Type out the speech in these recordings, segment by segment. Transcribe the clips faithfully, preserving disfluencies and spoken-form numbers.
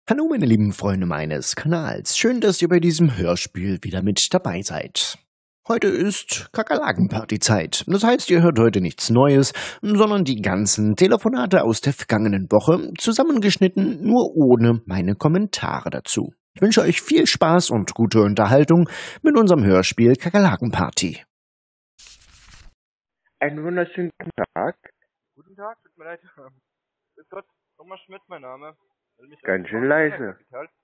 Hallo meine lieben Freunde meines Kanals, schön, dass ihr bei diesem Hörspiel wieder mit dabei seid. Heute ist Kakerlaken-Party-Zeit, das heißt, ihr hört heute nichts Neues, sondern die ganzen Telefonate aus der vergangenen Woche, zusammengeschnitten, nur ohne meine Kommentare dazu. Ich wünsche euch viel Spaß und gute Unterhaltung mit unserem Hörspiel Kakerlaken-Party. Einen wunderschönen guten Tag. Guten Tag, tut mir leid. Grüß Gott, Thomas Schmidt, mein Name. Ganz schön leise.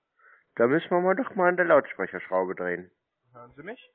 Da müssen wir mal doch mal an der Lautsprecherschraube drehen. Hören Sie mich?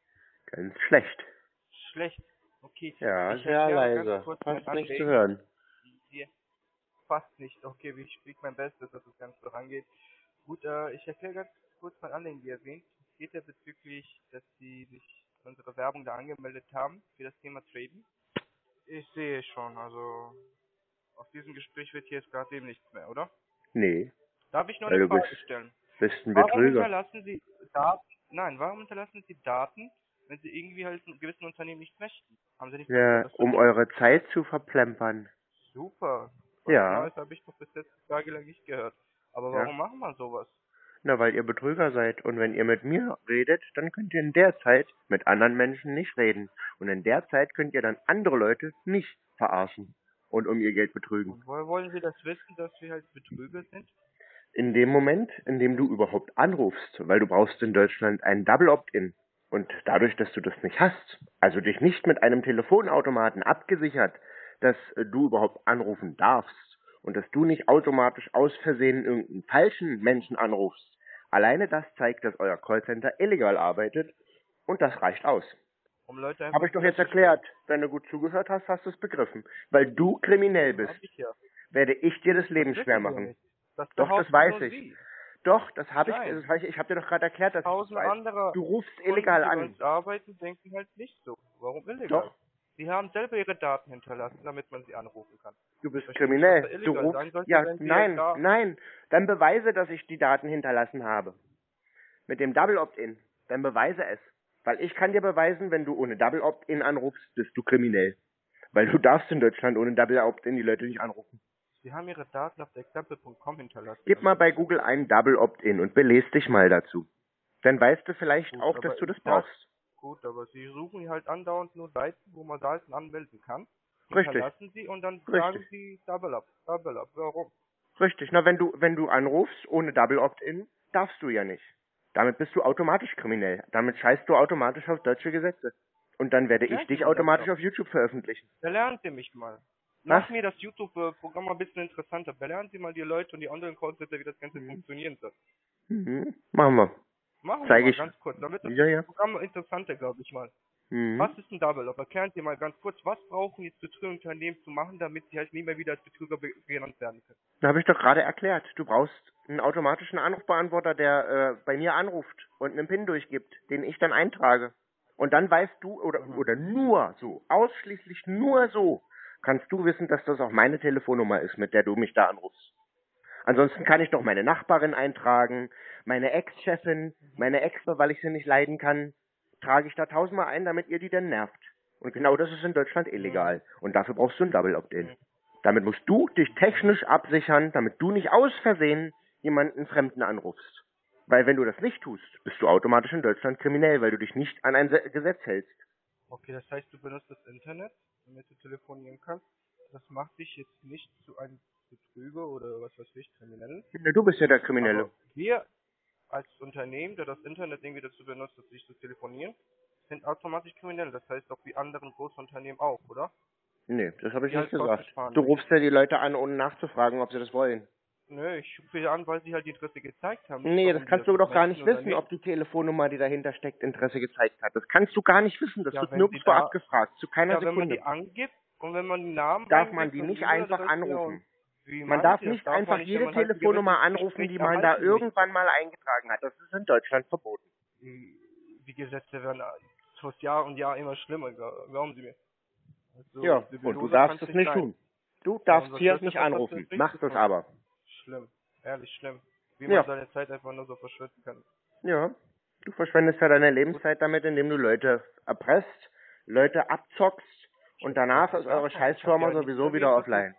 Ganz schlecht. Schlecht. Okay. Ja, ich sehr leise. Fast nicht zu hören. Hier. Fast nicht. Okay, ich kriege mein Bestes, dass das Ganze vorangeht. Gut, äh, ich erkläre ganz kurz mein Anliegen, wie erwähnt. Es geht ja bezüglich, dass Sie sich unsere Werbung da angemeldet haben für das Thema Traden. Ich sehe schon, also aus diesem Gespräch wird hier jetzt gerade eben nichts mehr, oder? Nee. Darf ich nur Weil eine du Frage bist, stellen? bist ein Warum Betrüger. hinterlassen Sie Daten? Nein, warum hinterlassen Sie Daten, wenn Sie irgendwie halt einem gewissen Unternehmen nicht möchten? Haben Sie nicht Ja, das um verdient? eure Zeit zu verplempern. Super. Was Ja. Neues habe ich doch bis jetzt tagelang nicht gehört. Aber Ja. warum machen wir sowas? Na, weil ihr Betrüger seid. Und wenn ihr mit mir redet, dann könnt ihr in der Zeit mit anderen Menschen nicht reden. Und in der Zeit könnt ihr dann andere Leute nicht verarschen und um ihr Geld betrügen. Und woher wollen Sie das wissen, dass wir halt Betrüger sind? In dem Moment, in dem du überhaupt anrufst, weil du brauchst in Deutschland einen Double Opt-in. Und dadurch, dass du das nicht hast, also dich nicht mit einem Telefonautomaten abgesichert, dass äh, du überhaupt anrufen darfst und dass du nicht automatisch aus Versehen irgendeinen falschen Menschen anrufst, alleine das zeigt, dass euer Callcenter illegal arbeitet und das reicht aus. Um Leute einfach Habe ich doch jetzt erklärt. Wenn du gut zugehört hast, hast du es begriffen. Weil du kriminell bist, Hab ich ja. werde ich dir das Leben Das schwer wissen wir machen. nicht. Das Doch, das behaupten weiß nur ich. Sie. Doch, das habe ich, Nein. das weiß ich, ich habe dir doch gerade erklärt, dass ich das Tausend weiß. andere Du rufst Kunden, illegal die bei an. uns arbeiten, denken halt nicht so. Warum illegal? Doch, Sie haben selber Ihre Daten hinterlassen, damit man sie anrufen kann. du bist Ich verstehe nicht, was da kriminell. Du illegal rufst, sein sollte, ja, wenn Sie nein, da... nein. Dann beweise, dass ich die Daten hinterlassen habe. Mit dem Double Opt-in. Dann beweise es. Weil ich kann dir beweisen, wenn du ohne Double Opt-in anrufst, bist du kriminell. Weil du darfst in Deutschland ohne Double Opt-in die Leute nicht anrufen. Sie haben Ihre Daten auf der example punkt com hinterlassen. Gib mal bei Google ein Double Opt-in und belest dich mal dazu. Dann weißt du vielleicht Gut, auch, aber dass du das das- brauchst. Gut, aber Sie suchen halt andauernd nur Seiten, wo man Daten anmelden kann. Richtig. Hinterlassen Sie und dann Richtig. sagen Sie Double Up, Double Up. Warum? Richtig. Na, wenn du, wenn du anrufst ohne Double Opt-in, darfst du ja nicht. Damit bist du automatisch kriminell. Damit scheißt du automatisch auf deutsche Gesetze. Und dann werde ich Erklären dich Sie mir das automatisch doch. auf YouTube veröffentlichen. Belernen Sie mich mal. Was? Mach mir das YouTube-Programm mal ein bisschen interessanter. Belernen Sie mal die Leute und die anderen Callcenter, wie das Ganze Mhm. funktionieren soll. Mhm. Machen wir. Machen wir Zeig mal ich. ganz kurz. Dann wird das Ja, ja. Programm interessanter, glaube ich mal. Mhm. Was ist ein Double Up? Erklären Sie mal ganz kurz, was brauchen jetzt Betrügerunternehmen zu machen, damit sie halt nie mehr wieder als Betrüger be- genannt werden können? Da habe ich doch gerade erklärt. Du brauchst einen automatischen Anrufbeantworter, der äh, bei mir anruft und einen PIN durchgibt, den ich dann eintrage. Und dann weißt du, oder, Mhm. oder nur so, ausschließlich nur so, kannst du wissen, dass das auch meine Telefonnummer ist, mit der du mich da anrufst. Ansonsten kann ich doch meine Nachbarin eintragen, meine Ex-Chefin, meine Ex, weil ich sie nicht leiden kann, trage ich da tausendmal ein, damit ihr die dann nervt. Und genau das ist in Deutschland illegal. Und dafür brauchst du ein Double Opt-in. Mhm. Damit musst du dich technisch absichern, damit du nicht aus Versehen jemanden Fremden anrufst. Weil wenn du das nicht tust, bist du automatisch in Deutschland kriminell, weil du dich nicht an ein Se- Gesetz hältst. Okay, das heißt, du benutzt das Internet, damit du telefonieren kannst. Das macht dich jetzt nicht zu einem Betrüger oder was weiß ich, Kriminellen. Ja, du bist ja der Kriminelle. Aber wir als Unternehmen, der das Internet irgendwie dazu benutzt, um sich zu telefonieren, sind automatisch kriminell. Das heißt auch wie anderen Großunternehmen auch, oder? Nee, das habe ich Die nicht halt gesagt. Kosten sparen Du durch. rufst ja die Leute an, ohne nachzufragen, ob sie das wollen. Nö, ich rufe sie an, weil sie halt die Interesse gezeigt haben. Nee, warum das sie kannst du doch gar möchten nicht oder wissen, ob die Telefonnummer, die dahinter steckt, Interesse gezeigt hat. Das kannst du gar nicht wissen. Das Ja, wird wenn sie nirgendwo da- abgefragt. Zu keiner Ja, wenn man Sekunde. die angibt und wenn man die Namen Darf man eingibt die und nicht E-Mail-Adresse einfach anrufen. und wie Man meinen darf Sie das? nicht Darf man einfach nicht, jede wenn man halt ein Telefonnummer gewisses anrufen, Gespräch die man da erhalten möchte? irgendwann mal eingetragen hat. Das ist in Deutschland verboten. Die, die Gesetze werden aus Jahr und Jahr immer schlimmer, gla- glauben Sie mir. Also, Ja, und du seriöser darfst kann's es nicht sein. tun. Du Ja, darfst unser hier Chef nicht hat das anrufen. richtig Machst es gefunden. aber. Schlimm, ehrlich schlimm. Wie Ja. man seine Zeit einfach nur so verschwenden kann. Ja. Du verschwendest ja deine Lebenszeit damit, indem du Leute erpresst, Leute abzockst und danach ist Ja, eure ich hab Scheißfirma ja nichts sowieso erwähnt, wieder was offline.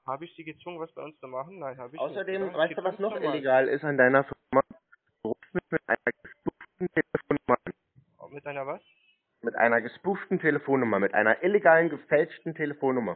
Habe ich sie gezwungen, was bei uns zu machen? Nein, habe ich Außerdem, nicht. weißt du, was noch illegal ist an deiner Firma? Du rufst mich mit einer gespooften Telefonnummer an. Mit einer was? Mit einer gespooften Telefonnummer, mit einer illegalen, gefälschten Telefonnummer.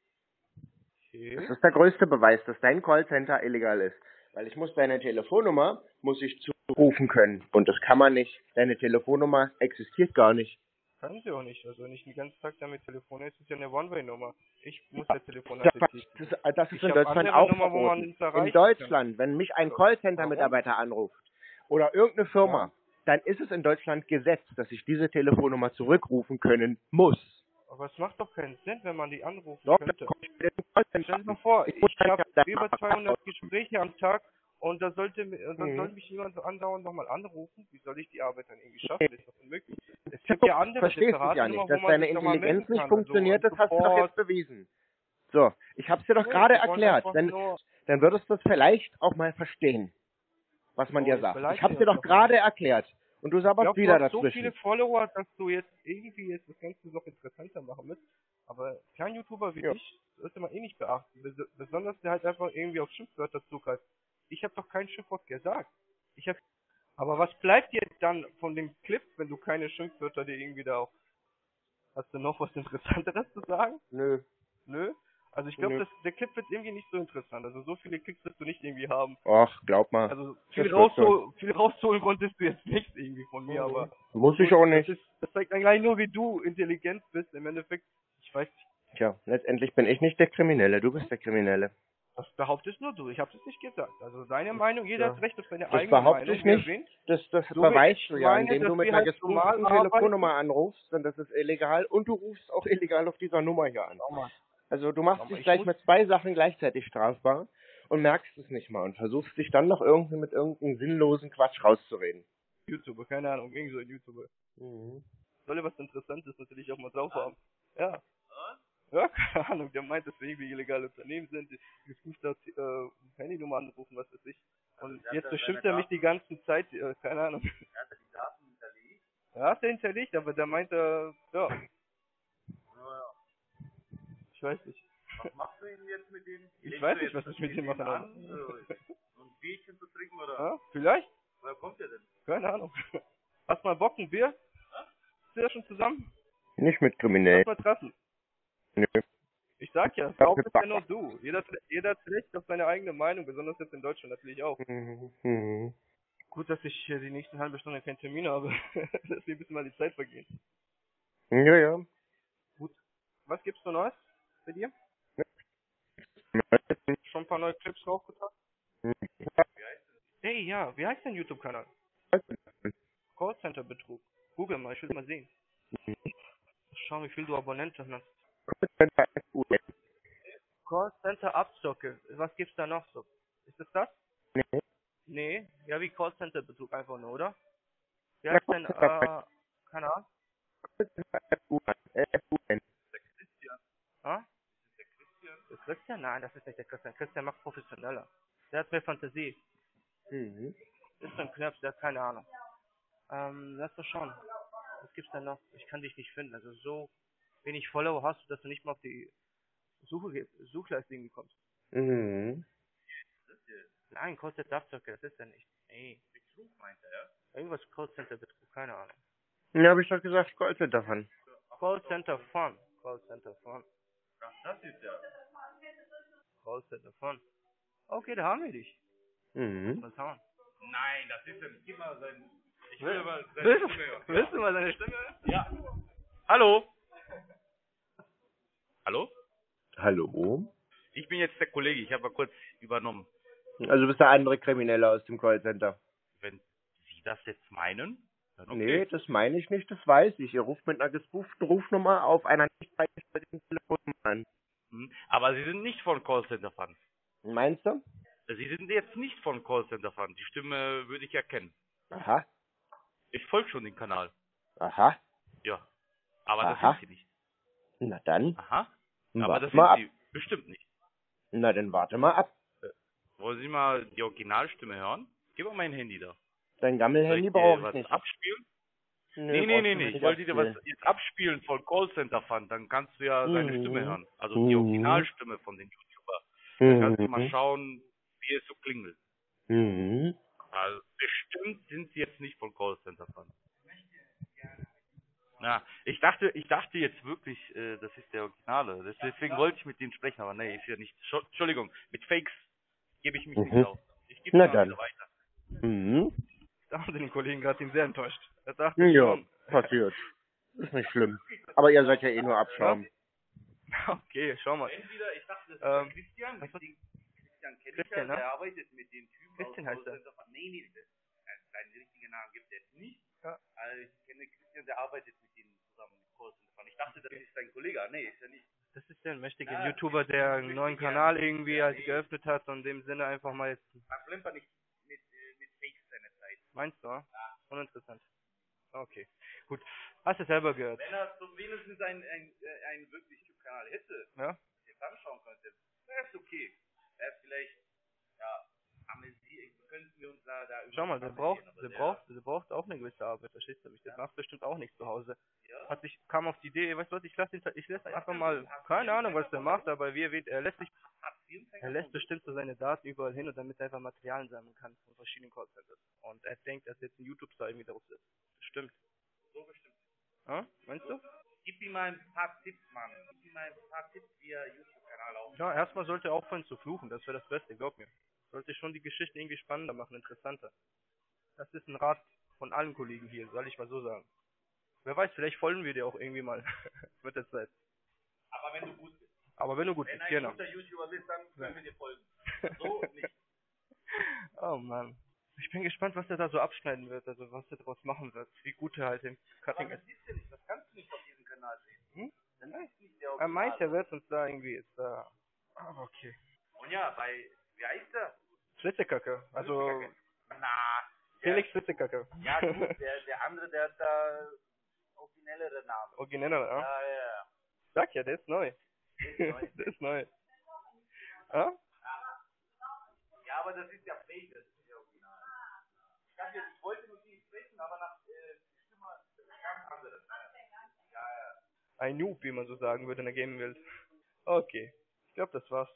Okay. Das ist der größte Beweis, dass dein Callcenter illegal ist. Weil ich muss deine Telefonnummer, muss ich zurufen können. Und das kann man nicht. Deine Telefonnummer existiert gar nicht. Kann sie auch nicht. Also wenn ich den ganzen Tag damit telefoniere, ist es ja eine One-Way-Nummer. Ich muss ja telefonieren. Ja, das, das ist Ich in hab Deutschland andere auch Nummer, wo man verboten. uns erreichen In Deutschland, wenn mich ein Callcenter-Mitarbeiter anruft oder irgendeine Firma, Ja. dann ist es in Deutschland Gesetz, dass ich diese Telefonnummer zurückrufen können muss. Aber es macht doch keinen Sinn, wenn man die anrufen Doch, könnte. dann kommt der Callcenter Stell dir mal an. vor, Ich ich, muss ich habe dann- über zweihundert Gespräche am Tag und da sollte mi- und dann Mhm. soll mich jemand so andauernd nochmal anrufen. Wie soll ich die Arbeit dann irgendwie schaffen? Das ist doch unmöglich. Es gibt ja andere Verstehst du separate ja Nummern, nicht, wo dass man deine sich nochmal melden Intelligenz nicht kann. funktioniert, Also das hast du doch jetzt bewiesen. So, ich hab's dir doch Nee, gerade die wollen erklärt. einfach Dann, nur- dann würdest du es vielleicht auch mal verstehen, was man Oh, dir jetzt sagt. beleidigt Ich hab's ihr dir uns doch doch mal. gerade erklärt. Und du Ich sabberst glaube, du wieder hast so dazwischen. viele Follower, dass du jetzt irgendwie jetzt das Ganze noch interessanter machen musst. Aber kein YouTuber wie Ja. ich sollte man eh nicht beachten. Bes besonders der halt einfach irgendwie auf Schimpfwörter zugreift. Ich habe doch kein Schimpfwort gesagt. Ich hab Aber was bleibt dir dann von dem Clip, wenn du keine Schimpfwörter dir irgendwie da auch... Hast du noch was Interessanteres zu sagen? Nö. Nö? Also ich glaube, Nö. der Clip wird irgendwie nicht so interessant. Also so viele Klicks wirst du nicht irgendwie haben. Ach, glaub mal. Also Das viel, wird raushol viel rausholen konntest du jetzt nicht irgendwie von mir, Mhm. aber... Muss ich auch Das, nicht. ist, das zeigt eigentlich nur, wie du intelligent bist. Im Endeffekt, ich weiß nicht, Tja, letztendlich bin ich nicht der Kriminelle, du bist der Kriminelle. das behauptest nur du. Ich habe es nicht gesagt. Also deine Meinung, jeder Ja. hat Recht auf seine Das eigene behaupte Meinung. ich wie er nicht. will. Das, das So wie beweist ich du ja, meine, indem dass du mit wir einer halt normal gespooften arbeiten. Telefonnummer anrufst, und das ist illegal, und du rufst auch illegal auf dieser Nummer hier an. Schau mal. Also du machst Schau mal, dich ich gleich muss- mit zwei Sachen gleichzeitig strafbar und merkst es nicht mal und versuchst dich dann noch irgendwie mit irgendeinem sinnlosen Quatsch rauszureden. YouTuber, keine Ahnung, irgend so ein YouTuber. Mhm. Soll ja was Interessantes natürlich auch mal drauf haben. Ja. Ja, keine Ahnung, der meint, dass wir irgendwie illegale Unternehmen sind, die gespuft hat, äh, Handynummer anrufen, was weiß ich. Und jetzt beschimpft er mich die ganze Zeit, äh, keine Ahnung. Er hat die Daten hinterlegt. Ja, hat er hinterlegt, aber der meint, äh, ja. Ich weiß nicht. Was machst du denn jetzt mit denen? Ich Legst weiß du nicht, jetzt was ich mit denen dem machen an, soll. äh, so ein Bierchen zu trinken oder? Ja, vielleicht? Woher kommt der denn? Keine Ahnung. Hast mal Bock, ein Bier? Ist ihr schon zusammen? Nicht mit Kriminellen. Lass mal treffen. Nö. Ich sag ja, Frau ist ja nur du. Jeder, jeder hat Recht auf seine eigene Meinung, besonders jetzt in Deutschland natürlich auch. Mhm. Mhm. Gut, dass ich hier die nächsten halbe Stunde keinen Termin habe, dass mir ein bisschen mal die Zeit vergeht. Ja, ja. Gut. Was gibt's so Neues bei dir? Schon ein paar neue Clips raufgetan? Hey, ja, wie heißt dein YouTube-Kanal? Callcenter-Betrug. Google mal, ich will mal sehen. Schau, wie viel du Abonnenten hast. Callcenter Abzocke. Was gibt's da noch so? Ist es das? Nee. Nee, ja wie Callcenter Betrug einfach nur, oder? Wie heißt denn, äh, keine Ahnung? Ah? Der Christian? Nein, das ist nicht der Christian. Christian macht professioneller. Der hat mehr Fantasie. Mhm. Ist so ein Knirps, der hat keine Ahnung. Ähm, lass mal schauen. Was gibt's denn noch? Ich kann dich nicht finden. Also so wenig Follower hast du, dass du nicht mal auf die Suche, Suchleiste irgendwie kommst. Mhm. Nein, Callcenter Abzocke, das ist ja nicht. Nee. Betrug meint er, ja? Irgendwas Callcenter Betrug, keine Ahnung. Ja, hab ich doch gesagt, Callcenter davon. Callcenter Fun. Callcenter Fun. Ach, das ist ja. Callcenter Fun. Okay, da haben wir dich. Mhm. Mal schauen. Nein, das ist ja nicht. Gib mal sein. Ich will Will, aber seine willst, Stimme hören. willst du mal seine Stimme hören? Ja. Hallo? Hallo? Hallo? Ich bin jetzt der Kollege, ich habe mal kurz übernommen. Also bist der andere Kriminelle aus dem Callcenter. Wenn Sie das jetzt meinen, dann okay. Nee, das meine ich nicht, das weiß ich. Ihr ruft mit einer gespooften Rufnummer auf einer nicht freigestellten Telefonnummer an. Hm, aber Sie sind nicht von Callcenter Fun. Meinst du? Sie sind jetzt nicht von Callcenter Fun. Die Stimme würde ich erkennen. Aha, Ich folge schon den Kanal. aha, Ja. Aber das Aha. sind Sie nicht. na dann, Aha. Hm, Aber warte das mal sind Sie bestimmt nicht. na dann warte mal ab. Wollen Sie mal die Originalstimme hören? Gib mal mein Handy da. Dein Soll Gammelhandy ich dir brauche ich was nicht. abspielen? Nö, Nee, nee, brauchst nee, du nee. nicht Ich wollte dir was abspielen. jetzt abspielen von Callcenter Fun. Dann kannst du ja seine Mhm. Stimme hören. Also die Mhm. Originalstimme von den YouTuber. Dann kannst du mal Mhm. schauen, wie es so klingelt. Mhm. Also bestimmt sind sie jetzt nicht von Callcenter von. Na, ich dachte, ich dachte jetzt wirklich, äh, das ist der Originale. Das- Deswegen wollte ich mit denen sprechen, aber nee, ist ja nicht. Scho- Entschuldigung, mit Fakes gebe ich mich nicht Mhm. auf. Ich gebe Na mal dann. wieder weiter. Mhm. Da haben sie den Kollegen gerade ihn sehr enttäuscht. Er dachte Ja, schon. passiert. Ist nicht schlimm. Aber ihr seid ja eh nur Ja? Abschaum. Okay, schau mal. Entweder, ich dachte, das ist Ähm, der Christian, was- den Christian kenne ich Christian, ja, ne? der arbeitet mit den Typen Christian aus heißt er. Callcenter von. Nee, nee, das, äh, seinen richtigen Namen gibt es nicht. Ja. Also ich kenne Christian, der arbeitet mit denen zusammen mit Callcenter von. Ich dachte, das ist sein Kollege. Ah, nee, ist ja nicht. Das ist der mächtige Ja, YouTuber, der einen neuen Kanal irgendwie halt geöffnet hat und in dem Sinne einfach mal jetzt. Verplempert nicht mit, äh, mit Fakes seine Zeit. Meinst du, ja? Uninteressant. Okay, gut. Hast du selber gehört? Wenn er so wenigstens einen, einen, äh, einen wirklich YouTube-Kanal hätte, Ja? den jetzt anschauen könnte, wäre es okay. Wäre es vielleicht, ja, amüsiert, könnten wir uns da, da Schau mal, der amüsieren, braucht, aber der der- braucht, der braucht auch eine gewisse Arbeit, verstehst du mich? Der macht bestimmt auch nichts zu Hause. Ja? Hat sich, kam auf die Idee, weißt du was, ich lasse ihn, ich lasse einfach mal, keine Ahnung, was der macht, aber wie er wird, er lässt sich, er lässt bestimmt so seine Daten überall hin und damit er einfach Materialien sammeln kann von verschiedenen Callcenters. Und er denkt, dass jetzt ein YouTube-Star irgendwie drauf ist. Stimmt. So bestimmt. Ja? Meinst du? Gib ihm mal ein paar Tipps, Mann. Gib ihm mal ein paar Tipps, wie er YouTube-Kanal aufbaut. Ja, erstmal sollte er aufhören zu fluchen, das wäre das Beste, glaub mir. Sollte schon die Geschichte irgendwie spannender machen, interessanter. Das ist ein Rat von allen Kollegen hier, soll ich mal so sagen. Wer weiß, vielleicht folgen wir dir auch irgendwie mal mit der Zeit. Aber wenn du gut bist. Aber wenn du gut Wenn bist, ein genau. guter YouTuber bist, dann können Ja. wir dir folgen. So nicht. Oh Mann. Ich bin gespannt, was er da so abschneiden wird, also was er daraus machen wird. Wie gut er halt im Cutting Aber das ist. siehst du nicht, das kannst du nicht auf diesem Kanal sehen. Hm? Das ist nicht der Er Original. meint, er wird uns da irgendwie jetzt da. Aber okay. Und ja, bei, wie heißt der? Schlitzekacke. Also Na, Felix Schlitzekacke. ja gut, der, der andere, der hat da originellere Namen. Origineller, ja? Ja, ja, ja. Sag ja, der ist neu. ist neu. Der ist neu. Ja? Ja, aber das ist ja Fake, das ist ja original. Ich, dachte, ich wollte mit ihm sprechen, aber nach äh, Stimme ganz anderes. Ja, ja. Ein Noob, wie man so sagen würde in der Gaming-Welt. Okay. Ich glaube, das war's.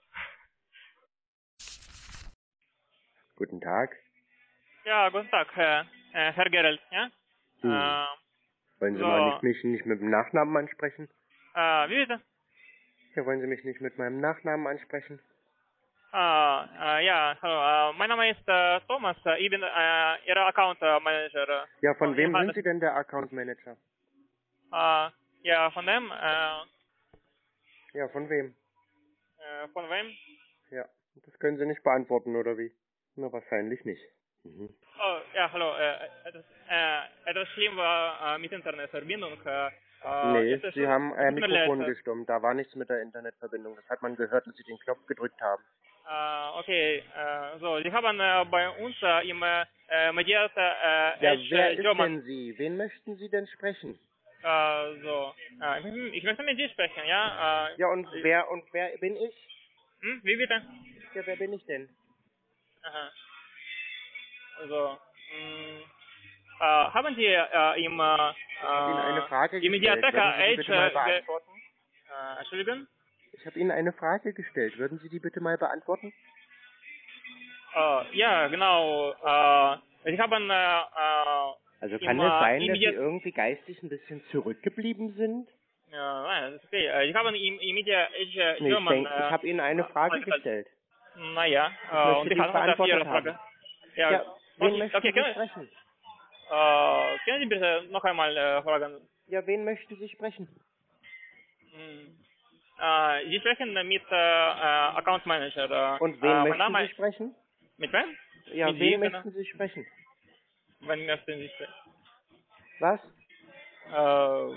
Guten Tag. Ja, guten Tag, Herr, äh, Herr Gerald, ja? Hm. Äh, Wollen Sie so. mal nicht, mich nicht mit dem Nachnamen ansprechen? äh, wie bitte? Ja, wollen Sie mich nicht mit meinem Nachnamen ansprechen? Äh, äh, ja, hallo, äh, mein Name ist äh, Thomas, äh, ich bin äh, Ihr Account äh, Manager. Ja, von Und wem ich habe- sind Sie denn der Account Manager? Äh, ja, von dem, äh, Ja, von wem? äh, von wem? Ja, das können Sie nicht beantworten, oder wie? Na, wahrscheinlich nicht. Mhm. Oh, ja, hallo, äh, etwas, äh, etwas schlimm war äh, mit Internetverbindung. Äh, äh, Nee, es ist Sie schon- haben es Ihr tut mir leid, Mikrofon äh, gestummt. Da war nichts mit der Internetverbindung. Das hat man gehört, dass Sie den Knopf gedrückt haben. Äh, okay, äh, so, Sie haben äh, bei uns äh, im äh, Mediator äh, Ja, Edge, wer äh, ist German, denn Sie? Wen möchten Sie denn sprechen? äh, so, äh, hm, ich möchte mit dir sprechen, ja? Äh, Ja, und wer und wer bin ich? hm, wie bitte? Ja, wer bin ich denn? Aha. Also, mh, äh, haben Sie äh, im, äh, Ich habe Ihnen eine Frage im gestellt. Mediatheca Würden Sie die bitte mal Edge, äh, ge- beantworten? äh, Entschuldigung? Ich habe Ihnen eine Frage gestellt. Würden Sie die bitte mal beantworten? Äh, ja, genau, äh, ich habe, äh, äh, Also Im, kann es äh, sein, dass Sie immediat- irgendwie geistig ein bisschen zurückgeblieben sind? ja, nein, das ist okay, äh, ich habe im, im Media Edge Nee, ich, German, denk, ich äh, habe Ihnen eine Frage äh, gestellt. Naja, Ich äh, möchte und die ich habe noch beantwortet Ihre Frage. haben. Ja, Ja, wen okay, möchten okay, Sie können, sprechen? äh, können Sie bitte noch einmal äh, fragen? Ja, wen möchten Sie sprechen? Hm. Äh, Sie sprechen mit äh, äh, Account Manager. Äh, Und wen äh, mein möchten Name, Sie sprechen? Mit wem? Ja, mit wen Sie, möchten Sie sprechen? Wen möchten Sie sprechen? Was? Äh,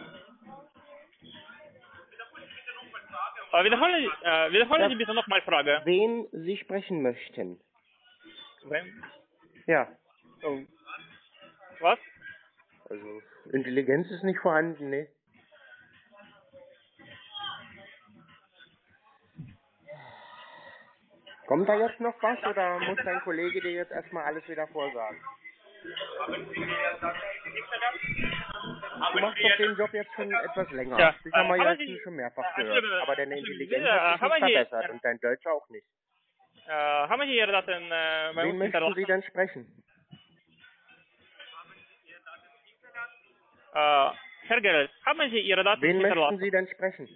äh, wiederholen, Sie- äh, wiederholen Ja. Sie bitte nochmal Frage. Wen Sie sprechen möchten? Wem? Ja, Oh. Was? also Intelligenz ist nicht vorhanden, ne? Kommt da jetzt noch was oder muss dein Kollege dir jetzt erstmal alles wieder vorsagen? Du machst doch den Job jetzt schon etwas länger. Ja, Das haben wir äh, ja haben jetzt Sie- schon mehrfach äh, gehört. Entschuldigung, Aber deine Entschuldigung, Intelligenz äh, hat sich haben nicht Sie- verbessert und dein Deutsch auch nicht. äh, haben Sie Ihre Daten äh, bei Wen uns möchten hinterlassen? Sie denn sprechen? Äh, Herr Gerelt, haben Sie Ihre Daten Wen möchten hinterlassen? Sie denn sprechen?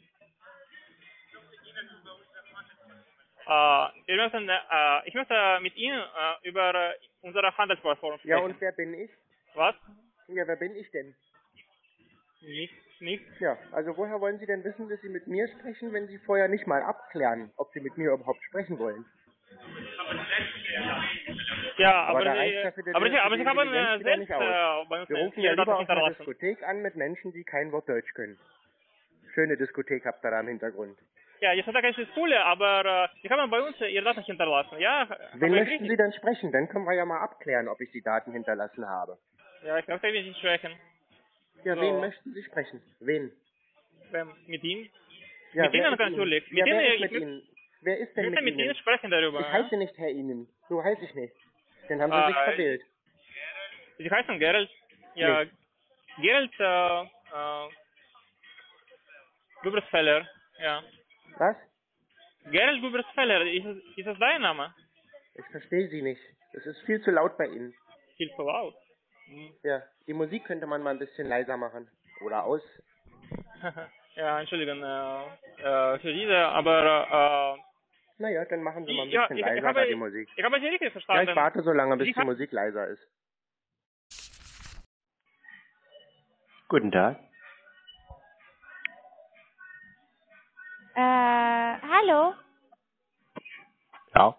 Äh, wir möchten, äh, ich möchte mit Ihnen äh, über äh, unsere Handelsplattform sprechen. Ja, und wer bin ich? Was? Ja, wer bin ich denn? Nicht, nicht. Ja, also woher wollen Sie denn wissen, dass Sie mit mir sprechen, wenn Sie vorher nicht mal abklären, ob Sie mit mir überhaupt sprechen wollen? Ja, Aber aber, da Sie, reicht ja für die, aber, Sie, für aber die Sie haben Intelligenz äh, wieder selbst nicht aus. äh, bei uns Wir rufen ja Ihre lieber Daten auf einer hinterlassen. Diskothek an mit Menschen, die kein Wort Deutsch können. Schöne Diskothek habt ihr da im Hintergrund. Ja, jetzt hat er keine Schule, aber äh, Sie haben bei uns äh, Ihre Daten hinterlassen. Ja, Wen aber möchten Sie denn sprechen? Dann können wir ja mal abklären, ob ich die Daten hinterlassen habe. Ja, ich möchte nicht sprechen. Ja, So. wen möchten Sie sprechen? Wen? Ähm, Mit Ihnen? Ja, Mit wer Ihnen ist natürlich. Ihnen? Ja, Mit wer Ihnen, ist mit ich, Ihnen? Wer ist ich denn möchte mit mit Ihnen Ihnen? sprechen darüber. Ich ja? heiße nicht Herr Ihnen. So heiße ich nicht. Dann haben Sie Äh, sich verwählt. Sie heißen Gerald. Ja, Nee. Gerald äh, äh, Gubersfeller. Ja. Was? Gerald Gubersfeller, ist, es- ist das dein Name? Ich verstehe Sie nicht. Es ist viel zu laut bei Ihnen. Viel zu laut. Hm. Ja, die Musik könnte man mal ein bisschen leiser machen. Oder aus. Ja, Entschuldigung äh, äh, für diese, aber äh, Naja, dann machen Sie mal ein ja, bisschen ich, ich, leiser habe, die Musik. ich habe Sie richtig Ja, verstanden. ich warte so lange, bis Sie die hat- Musik leiser ist. Guten Tag. Äh, hallo? Ja.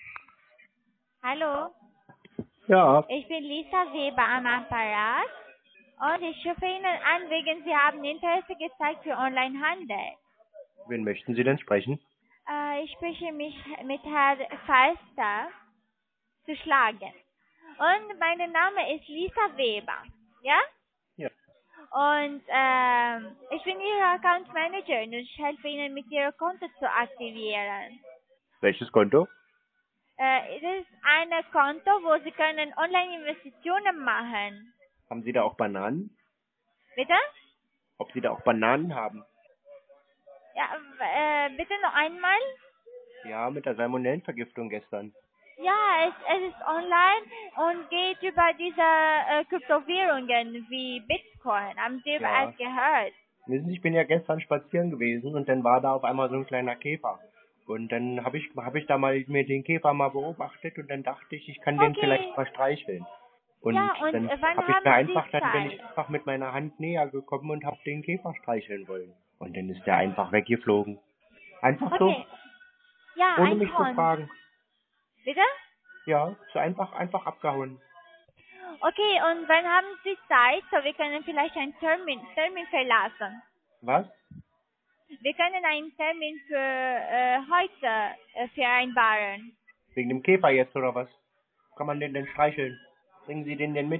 Hallo? Ja. Ich bin Lisa Weber am Apparat und ich rufe Ihnen an, wegen Sie haben Interesse gezeigt für Onlinehandel. Wen möchten Sie denn sprechen? Äh, ich spreche mich mit Herrn Falster zu schlagen. Und mein Name ist Lisa Weber. Ja? Ja. Und ähm, ich bin Ihre Account Managerin und ich helfe Ihnen mit Ihrem Konto zu aktivieren. Welches Konto? Äh, es ist ein Konto, wo Sie können Online-Investitionen machen. Haben Sie da auch Bananen? Bitte? Ob Sie da auch Bananen haben? Ja, w- äh, bitte noch einmal? Ja, mit der Salmonellenvergiftung gestern. Ja, es, es ist online und geht über diese äh, Kryptowährungen wie Bitcoin. Haben Sie über Ja. es gehört? Wissen Sie, ich bin ja gestern spazieren gewesen und dann war da auf einmal so ein kleiner Käfer. Und dann habe ich, hab ich da mal mir den Käfer mal beobachtet und dann dachte ich, ich kann den Okay. vielleicht mal streicheln. Und, Ja, und, dann äh, wann habe ich haben mir Sie einfach, dann bin Zeit? ich einfach mit meiner Hand näher gekommen und habe den Käfer streicheln wollen. Und dann ist der einfach weggeflogen. Einfach Okay. Ja, so, ohne ein mich zu Hund. fragen. Bitte? Ja, so einfach, einfach abgehauen. Okay, und wann haben Sie Zeit? So, wir können vielleicht einen Termin, Termin verlassen. Was? Wir können einen Termin für äh, heute äh, vereinbaren. Wegen dem Käfer jetzt oder was? Kann man den denn streicheln? Bringen Sie den denn mit?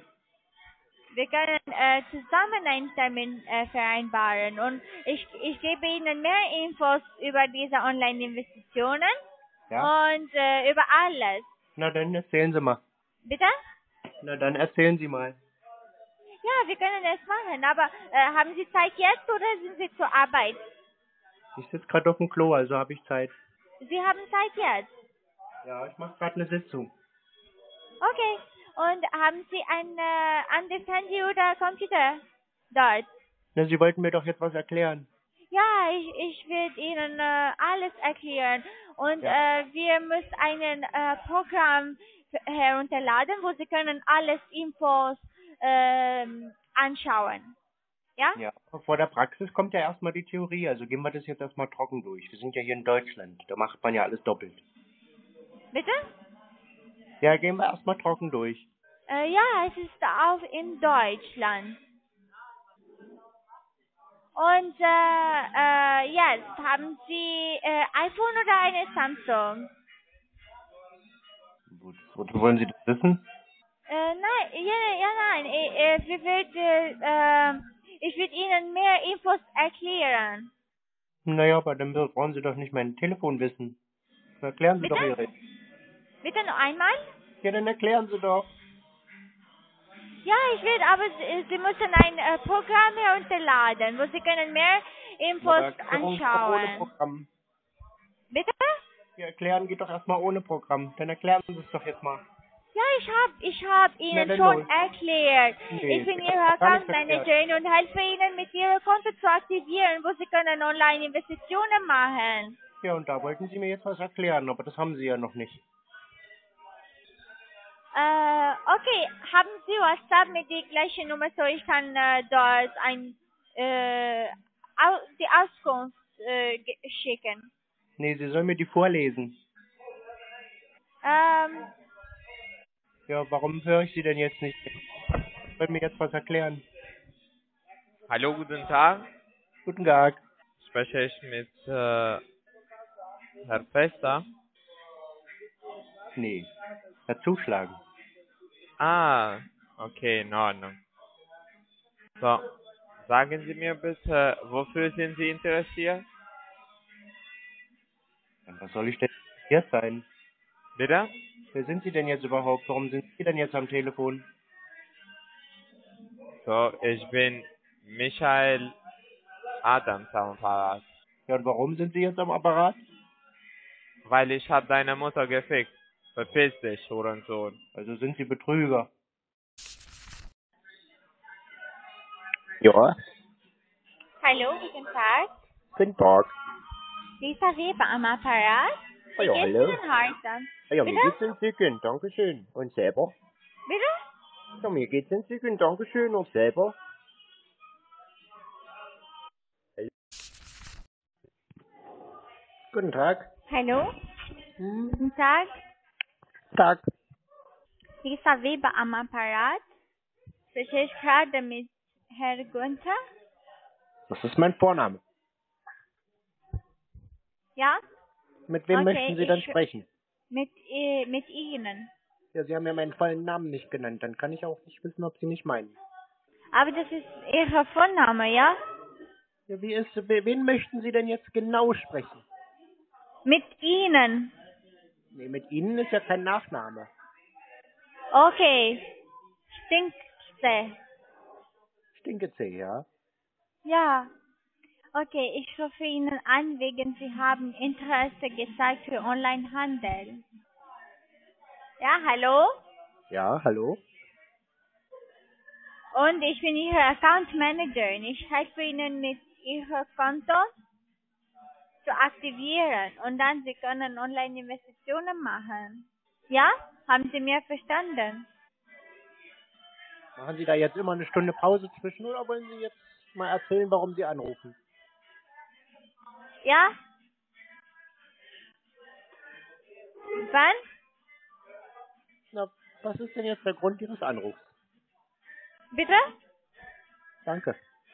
Wir können äh, zusammen einen Termin äh, vereinbaren und ich, ich gebe Ihnen mehr Infos über diese Online-Investitionen Ja? und äh, über alles. Na dann erzählen Sie mal. Bitte? Na dann erzählen Sie mal. Ja, wir können es machen, aber äh, haben Sie Zeit jetzt oder sind Sie zur Arbeit? Ich sitze gerade auf dem Klo, also habe ich Zeit. Sie haben Zeit jetzt. Ja, ich mache gerade eine Sitzung. Okay. Und haben Sie ein äh, anderes Handy oder Computer dort? Na, Sie wollten mir doch jetzt was erklären. Ja, ich, ich werde Ihnen äh, alles erklären. Und Ja. äh, wir müssen ein äh, Programm herunterladen, wo Sie können alles Infos ähm, anschauen. Ja? Ja. Vor der Praxis kommt ja erstmal die Theorie, also gehen wir das jetzt erstmal trocken durch. Wir sind ja hier in Deutschland, da macht man ja alles doppelt. Bitte? Ja, gehen wir erstmal trocken durch. Äh, ja, es ist auch in Deutschland. Und äh, äh, jetzt haben Sie äh, iPhone oder eine Samsung? Gut, wozu wollen Sie das wissen? Äh, nein, ja, ja, nein. Ich, äh, wir wird, äh, äh, ich würde Ihnen mehr Infos erklären. Naja, aber dann brauchen Sie doch nicht mein Telefon wissen. Erklären Sie Bitte? doch Ihre... Bitte noch einmal? Ja, dann erklären Sie doch. Ja, ich will, aber Sie, Sie müssen ein äh, Programm herunterladen, wo Sie können mehr Infos Aber ohne anschauen. Programm. Bitte? Ja, erklären geht doch erstmal ohne Programm. Dann erklären Sie es doch jetzt mal. Ja, ich hab, ich hab Ihnen dann schon los. erklärt. Nee, Ich bin ich Ihre hab gar Account nichts erklärt. Managerin und helfe Ihnen mit Ihrem Konto zu aktivieren, wo Sie können Online-Investitionen machen. Ja, und da wollten Sie mir jetzt was erklären, aber das haben Sie ja noch nicht. Äh, okay, haben Sie WhatsApp mit der gleichen Nummer, so ich kann äh, dort ein, äh, au die Auskunft äh, ge- schicken. Nee, Sie sollen mir die vorlesen. Ähm, Ja, warum höre ich Sie denn jetzt nicht? Sie wollen mir jetzt was erklären. Hallo, guten Tag. Guten Tag. Spreche ich mit äh, Herr Fester? Nee, dazuschlagen. Ah, okay, in Ordnung. So, sagen Sie mir bitte, wofür sind Sie interessiert? Ja, was soll ich denn jetzt sein? Bitte? Wer sind Sie denn jetzt überhaupt? Warum sind Sie denn jetzt am Telefon? So, ich bin Michael Adams am Apparat, Ja, und warum sind Sie jetzt am Apparat? weil ich hab deine Mutter gefickt. Verpiss dich, Hurensohn. Also sind Sie Betrüger. Ja, hallo, guten Tag. guten Tag. Lisa Weber am Apparat. Ah Wie ja, geht's hallo. Ihnen heute? Ah ja, mir Bitte? geht's entzückend, Dankeschön. Und selber? Bitte? Ja, mir geht's entzückend, Dankeschön. Und selber? Hallo. Guten Tag. Hallo? Hm. Guten Tag. Tag. Lisa Weber am Apparat. Spreche ich gerade mit Herr Günther? Das ist mein Vorname. Ja? Mit wem Okay, möchten Sie denn ich- sprechen? Mit, äh, mit Ihnen. Ja, Sie haben ja meinen vollen Namen nicht genannt. Dann kann ich auch nicht wissen, ob Sie mich meinen. Aber das ist Ihr Vorname, ja? Ja, wie ist, we- wen möchten Sie denn jetzt genau sprechen? Mit Ihnen. Nee, mit Ihnen ist ja kein Nachname. Okay. Stinkste. Stinkezee, ja? Ja. Okay, ich rufe Ihnen an, wegen Sie haben Interesse gezeigt für Onlinehandel. Ja, hallo? Ja, hallo? Und ich bin Ihre Account Managerin. Ich helfe Ihnen mit Ihrem Konto zu aktivieren und dann Sie können Online-Investitionen machen. Ja? Haben Sie mir verstanden? Machen Sie da jetzt immer eine Stunde Pause zwischen oder wollen Sie jetzt mal erzählen, warum Sie anrufen? Ja? Wann? Na, was ist denn jetzt der Grund Ihres Anrufs? Bitte? Danke.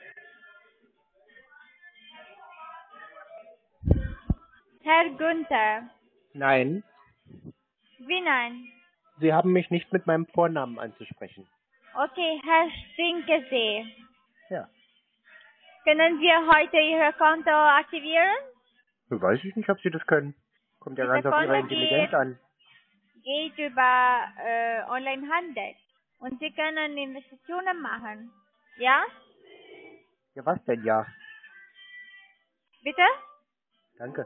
Herr Günther. Nein, Wie nein? Sie haben mich nicht mit meinem Vornamen anzusprechen. Okay, Herr Stinkesee. Ja. Können wir heute Ihr Konto aktivieren? Weiß ich nicht, ob Sie das können. Kommt ja Dieser ganz auf Ihre Konto Intelligenz geht, an. geht über äh, Onlinehandel. Und Sie können Investitionen machen. Ja? Ja, was denn? Ja. Bitte? Danke.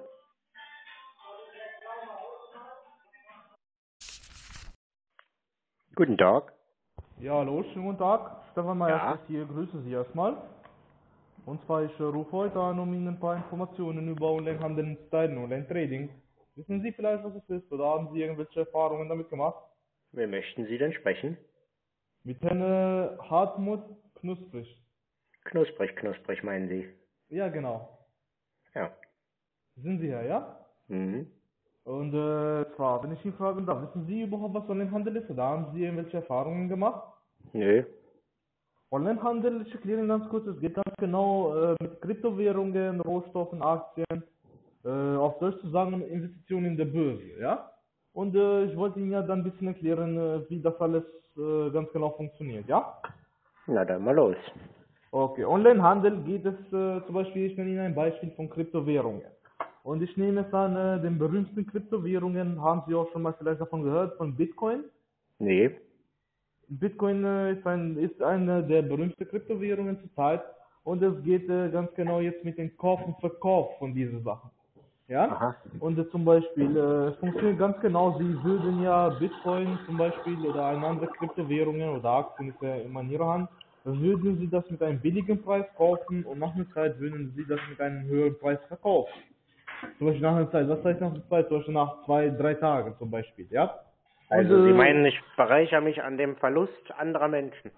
Guten Tag. Ja, hallo, schönen guten Tag. Stefan Meier Ja. spricht hier, grüße Sie erstmal. Und zwar, ich äh, rufe heute an, um Ihnen ein paar Informationen über Onlinehandel zu teilen, Online-Trading. Wissen Sie vielleicht, was es ist, oder haben Sie irgendwelche Erfahrungen damit gemacht? Wer möchten Sie denn sprechen? Mit Herrn äh, Hartmut Knusprig. Knusprig, knusprig, meinen Sie? Ja, genau. Ja. Sind Sie Herr, ja? Mhm. Und äh, zwar, wenn ich Ihnen fragen darf, wissen Sie überhaupt, was Onlinehandel ist, oder haben Sie irgendwelche Erfahrungen gemacht? Nö. Onlinehandel, ich erkläre Ihnen ganz kurz, es geht ganz genau äh, mit Kryptowährungen, Rohstoffen, Aktien, äh, auf Deutsch zu sagen, Investitionen in der Börse, ja? Und äh, ich wollte Ihnen ja dann ein bisschen erklären, äh, wie das alles äh, ganz genau funktioniert, ja? Na dann mal los. Okay, Onlinehandel geht es äh, zum Beispiel, ich nenne Ihnen ein Beispiel von Kryptowährungen. Und ich nehme es an, äh, den berühmten Kryptowährungen, haben Sie auch schon mal vielleicht davon gehört, von Bitcoin? Nee. Bitcoin äh, ist, ein, ist eine der berühmten Kryptowährungen zurzeit und es geht äh, ganz genau jetzt mit dem Kauf und Verkauf von diesen Sachen. Ja? Aha. Und äh, zum Beispiel, äh, es funktioniert ganz genau, Sie würden ja Bitcoin zum Beispiel oder eine andere Kryptowährungen oder Aktien ist ja immer in Ihrer Hand, würden Sie das mit einem billigen Preis kaufen und nach einer Zeit würden Sie das mit einem höheren Preis verkaufen. Zum Beispiel nach einer Zeit, was heißt nach einer Zeit? Zum Beispiel nach zwei, drei Tagen zum Beispiel, ja? Und, Also Sie äh, meinen, ich bereichere mich an dem Verlust anderer Menschen?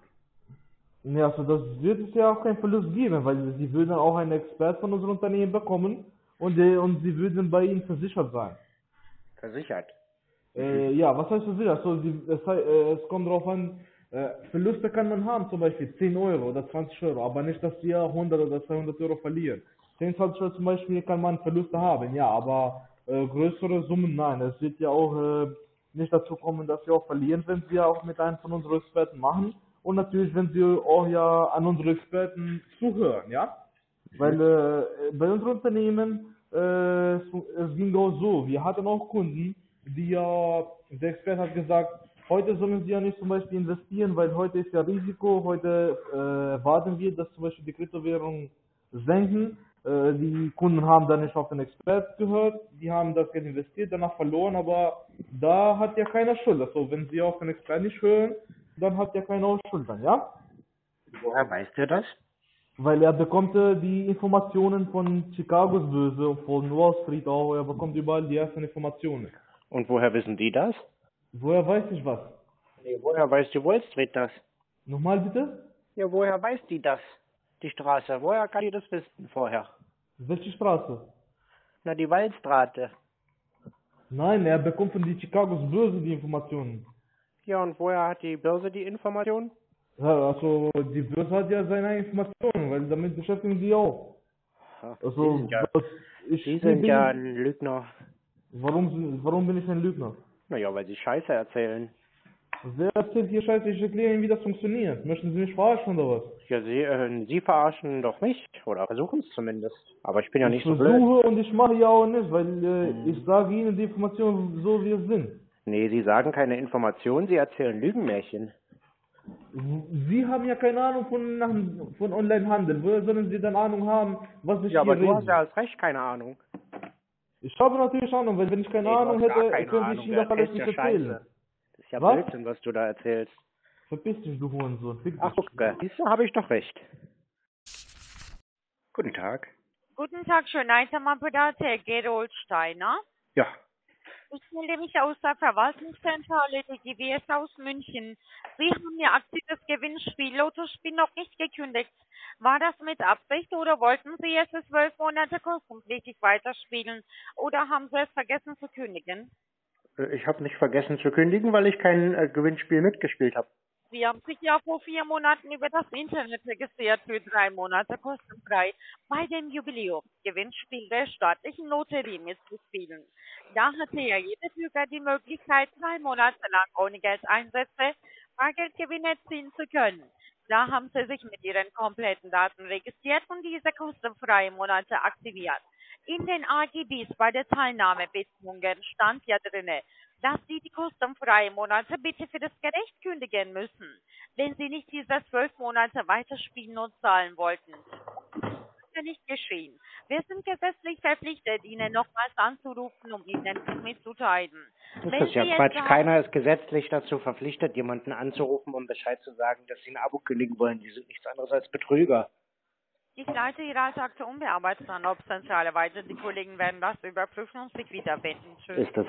ja, also das wird es ja auch keinen Verlust geben, weil Sie würden auch einen Expert von unserem Unternehmen bekommen und, äh, und Sie würden bei Ihnen versichert sein. Versichert. Äh, ja, was heißt versichert? Also, Sie, es, hei- äh, es kommt darauf an, äh, Verluste kann man haben, zum Beispiel zehn Euro oder zwanzig Euro, aber nicht, dass Sie ja hundert oder zweihundert Euro verlieren. zehn, zwanzig Euro zum Beispiel kann man Verluste haben, ja, aber äh, größere Summen nein. Es wird ja auch äh, nicht dazu kommen, dass Sie auch verlieren, wenn Sie ja auch mit einem von unseren Experten machen und natürlich, wenn Sie auch ja an unsere Experten zuhören, ja. Weil äh, bei unserem Unternehmen, äh, es, es ging auch so, wir hatten auch Kunden, die ja, der Experte hat gesagt, heute sollen sie ja nicht zum Beispiel investieren, weil heute ist ja Risiko, heute äh, warten wir, dass zum Beispiel die Kryptowährungen senken. Äh, die Kunden haben dann nicht auf den Expert gehört, die haben das Geld investiert, danach verloren, aber da hat ja keiner Schuld. Also wenn sie auf den Expert nicht hören, dann hat ja keiner auch Schuld dann, ja? Woher weißt du das? Weil er bekommt äh, die Informationen von Chicagos Börse und von Wall Street auch, er bekommt überall die ersten Informationen. Und woher wissen die das? Woher weiß ich was? Nee, woher weiß die Wall Street das? Nochmal bitte? Ja, woher weiß die das? Die Straße. Woher kann die das wissen vorher? Welche Straße? Na, die Waldstraße. Nein, er bekommt von die Chicagos Börse die Informationen. Ja, und woher hat die Börse die Information? Ja, also die Börse hat ja seine Informationen, weil damit beschäftigen die auch. Ach, Also die sind ja, was ich die hier sind bin, ja ein Lügner. warum, sind- warum bin ich ein Lügner? Naja, weil sie Scheiße erzählen. Wer erzählt hier Scheiße? Ich erkläre Ihnen, wie das funktioniert. Möchten Sie mich verarschen oder was? Ja, sie, äh, sie verarschen doch mich. Oder versuchen es zumindest. Aber ich bin ja Ich nicht so blöd. versuche und ich mache ja auch nicht, weil äh, Hm. ich sage Ihnen die Informationen so, wie es sind. Nee, sie sagen keine Informationen, sie erzählen Lügenmärchen. Sie haben ja keine Ahnung von, von Onlinehandel. Woher sollen Sie dann Ahnung haben, was ich Ja, aber hier du hast rede? ja als Recht keine Ahnung. Ich habe natürlich Ahnung, weil wenn ich keine Nee, du Ahnung hast gar hätte, keine könnte ich Ahnung. Ihnen Du das alles erzählst nicht ja erzählen. Scheiße. Das ist ja Was? Blödsinn, was du da erzählst. Verpiss dich, du Hurensohn. Fick Ach, dich. gucke, siehst du, habe ich doch recht. Guten Tag. Guten Tag, schön Einzelmann-Pedal, Herr Gerold Steiner. Ja, Ich melde mich aus der Verwaltungszentrale der G W S aus München. Sie haben Ihr aktives Gewinnspiel Lottospiel noch nicht gekündigt. War das mit Absicht oder wollten Sie es für zwölf Monate kostenpflichtig weiterspielen oder haben Sie es vergessen zu kündigen? äh, ich habe nicht vergessen zu kündigen, weil ich kein äh, Gewinnspiel mitgespielt habe. Sie haben sich ja vor vier Monaten über das Internet registriert für drei Monate kostenfrei bei dem Jubiläumsgewinnspiel der staatlichen Lotterie mitzuspielen. Da hatte ja jeder Bürger die Möglichkeit, drei Monate lang ohne Geldeinsätze Bargeldgewinne erzielen zu können. Da haben Sie sich mit Ihren kompletten Daten registriert und diese kostenfreien Monate aktiviert. In den A G Bs bei der Teilnahmebedingungen stand ja drinne, dass Sie die kostenfreien Monate bitte für das Gericht kündigen müssen, wenn Sie nicht diese zwölf Monate weiterspielen und zahlen wollten. Das ist ja nicht geschehen. Wir sind gesetzlich verpflichtet, Ihnen nochmals anzurufen, um Ihnen das mitzuteilen. Das Wenn ist ja Sie jetzt Quatsch. sagen- Keiner ist gesetzlich dazu verpflichtet, jemanden anzurufen, um Bescheid zu sagen, dass sie ein Abo kündigen wollen. Die sind nichts anderes als Betrüger. Ich leite Ihre Alltag unbearbeitet an Obzentrale weiter. Die Kollegen werden das überprüfen und sich wieder wenden. Tschüss. Ist das...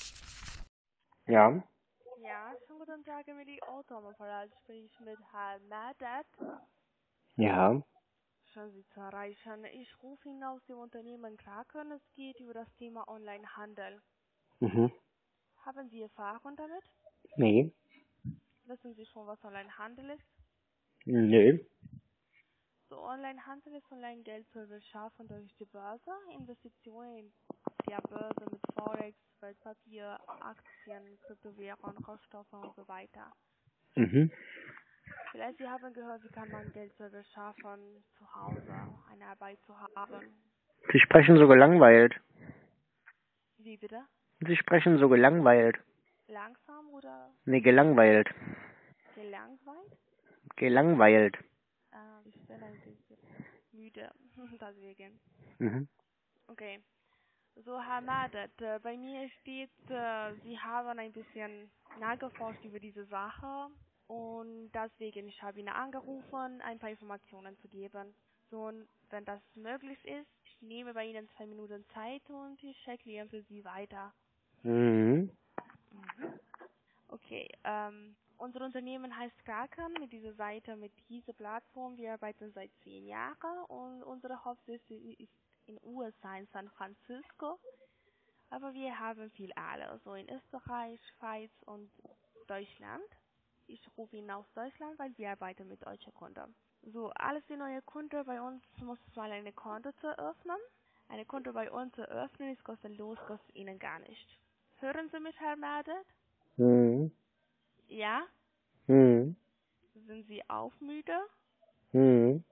Ja? Ja, schönen guten Tag, Emily Otto am Apparat. Spreche ich mit Herrn Madat. Ja. Schön, Sie zu erreichen. Ich rufe Ihnen aus dem Unternehmen Kraken. Es geht über das Thema Onlinehandel. Mhm. Haben Sie Erfahrung damit? Nee. Wissen Sie schon, was Onlinehandel ist? Nö. So, Onlinehandel ist Online-Geldservice schaffen durch die Börse, Investitionen in der Börse mit Forex, Wertpapier, Aktien, Kryptowährungen, Rohstoffe und so weiter. Mhm. Vielleicht Sie haben gehört, wie kann man Geldservice schaffen, zu Hause eine Arbeit zu haben. Sie sprechen so gelangweilt. Wie bitte? Sie sprechen so gelangweilt. Langsam oder Nee, gelangweilt. gelangweilt? Gelangweilt. Ah, ich bin ein bisschen müde, deswegen. Mhm. Okay. So, Herr Madet, äh, bei mir steht, äh, Sie haben ein bisschen nachgeforscht über diese Sache und deswegen, ich habe Ihnen angerufen, ein paar Informationen zu geben. So, und wenn das möglich ist, ich nehme bei Ihnen zwei Minuten Zeit und ich erkläre für Sie weiter. Mhm. Mhm. Okay, ähm, unser Unternehmen heißt Kraken mit dieser Seite, mit dieser Plattform. Wir arbeiten seit zehn Jahren und unsere Hauptsitz ist in U S A, in San Francisco. Aber wir haben viel alle, so in Österreich, Schweiz und Deutschland. Ich rufe ihn aus Deutschland, weil wir arbeiten mit deutschen Kunden. So, alles die neue Kunde bei uns muss mal eine Konto zu öffnen. Eine Konto bei uns zu öffnen ist kostenlos, kostet Ihnen gar nicht. Hören Sie mich, Herr Madet? Mhm. Ja? Mhm. Sind Sie auch müde? Mhm.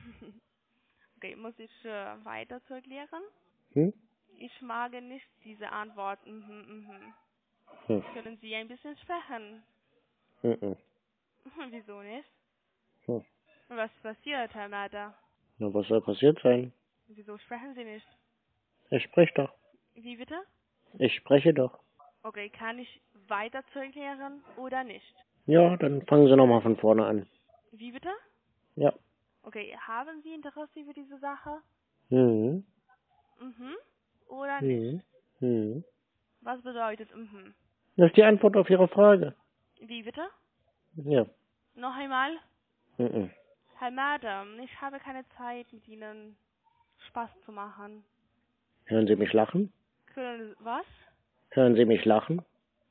Okay, muss ich äh, weiter zu erklären? Hm? Ich mag nicht diese Antwort. Mhm, mhm. Hm. Können Sie ein bisschen sprechen? Mhm. Wieso nicht? Hm. Was passiert, Herr Mader? Na, was soll passiert sein? Wieso sprechen Sie nicht? Ich spreche doch. Wie bitte? Ich spreche doch. Okay, kann ich weiter zu erklären oder nicht? Ja, dann fangen Sie nochmal von vorne an. Wie bitte? Ja. Okay, haben Sie Interesse über diese Sache? Mhm. Mhm. Oder nicht? Mhm. Mhm. Was bedeutet mhm? Das ist die Antwort auf Ihre Frage. Wie bitte? Ja. Noch einmal? Mhm. Herr Madam, ich habe keine Zeit, mit Ihnen Spaß zu machen. Hören Sie mich lachen? Können, was? Hören Sie mich lachen?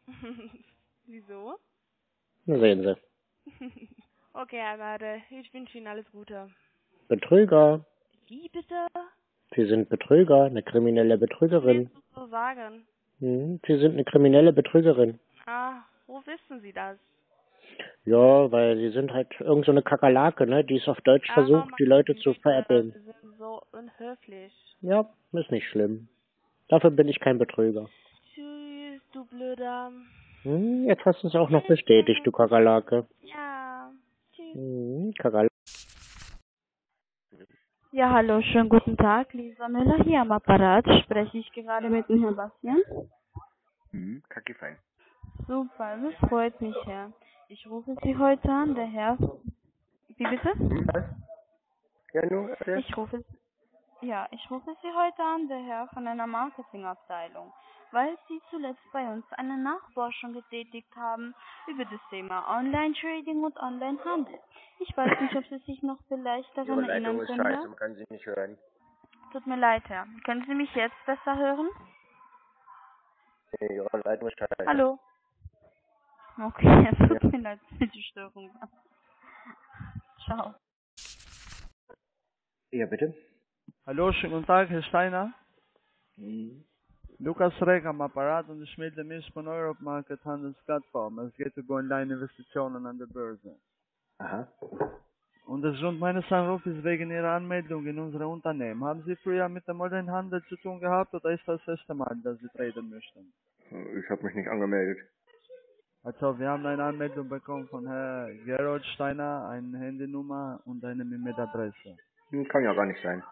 Wieso? Na, sehen Sie. Okay, Herr Made, ich wünsche Ihnen alles Gute. Betrüger. Wie bitte? Sie sind Betrüger, eine kriminelle Betrügerin. Was willst du so sagen? Mhm. Sie sind eine kriminelle Betrügerin. Ah, wo wissen Sie das? Ja, weil Sie sind halt irgend so eine Kakerlake, ne, die es auf Deutsch Ah, versucht, die Leute zu veräppeln. Sie sind so unhöflich. Ja, ist nicht schlimm. Dafür bin ich kein Betrüger. Tschüss, du Blöder. Hm, jetzt hast du es auch noch bestätigt, du Kakerlake. Ja, tschüss. Hm, Kakerlake. Ja, hallo, schönen guten Tag. Lisa Müller hier am Apparat. Spreche ich gerade mit dem Herrn Bastian? Hm, kacke fein. Super, das freut mich, Herr. Ich rufe Sie heute an, der Herr. Wie bitte? Ja, nur, erzähl. Ich rufe, ja, ich rufe Sie heute an, der Herr von einer Marketingabteilung, weil Sie zuletzt bei uns eine Nachforschung getätigt haben über das Thema Online-Trading und Online-Handel. Ich weiß nicht, ob Sie sich noch vielleicht daran Ihre erinnern Leitung ist können, scheiße, Herr. man kann sie nicht hören. Tut mir leid, Herr. Können Sie mich jetzt besser hören? Nee, Ihre Leitung ist scheiße. Hallo? Okay, es tut Ja. mir leid für die Störung. Ciao. Ja, bitte? Hallo, schönen guten Tag, Herr Steiner. Hm. Lukas Reck am Apparat und ich melde mich von Europe Market Handelsplattform. Es geht über Online-Investitionen an der Börse. Aha. Und der Grund meines Anrufs ist wegen Ihrer Anmeldung in unser Unternehmen. Haben Sie früher mit dem Online-Handel zu tun gehabt oder ist das das erste Mal, dass Sie traden möchten? Ich habe mich nicht angemeldet. Also, wir haben eine Anmeldung bekommen von Herrn Gerold Steiner, eine Handynummer und eine E-Mail-Adresse. Hm, kann ja gar nicht sein.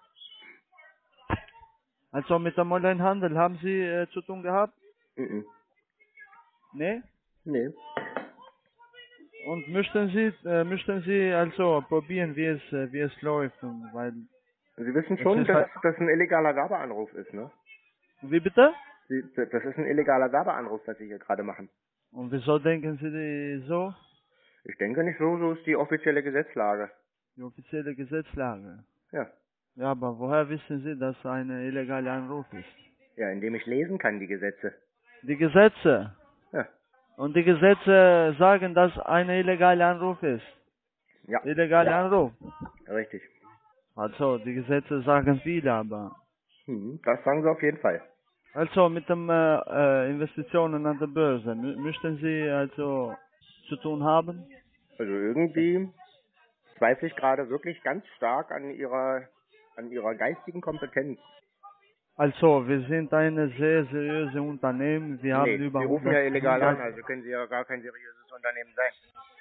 Also, mit dem Online-Handel haben Sie äh, zu tun gehabt? Mhm. Nee? Nee. Und möchten Sie, äh, möchten Sie also probieren, wie es, äh, wie es läuft, und weil... Sie wissen es schon, ist dass halt- das ein illegaler Werbeanruf ist, ne? Wie bitte? Sie, das ist ein illegaler Werbeanruf, was Sie hier gerade machen. Und wieso denken Sie die so? Ich denke nicht so, so ist die offizielle Gesetzlage. Die offizielle Gesetzlage. Ja. Ja, aber woher wissen Sie, dass eine illegale Anruf ist? Ja, indem ich lesen kann, die Gesetze. Die Gesetze. Ja. Und die Gesetze sagen, dass eine illegale Anruf ist. Ja. Illegale Ja. Anruf. Richtig. Also, die Gesetze sagen viel, aber... Hm, das sagen Sie auf jeden Fall. Also, mit den äh, äh, Investitionen an der Börse, mü möchten Sie also zu tun haben? Also irgendwie zweifle ich gerade wirklich ganz stark an Ihrer, an Ihrer geistigen Kompetenz. Also, wir sind ein sehr seriöses Unternehmen. Wir haben Nee, über Sie rufen ja illegal hundert an, also können Sie ja gar kein seriöses Unternehmen sein.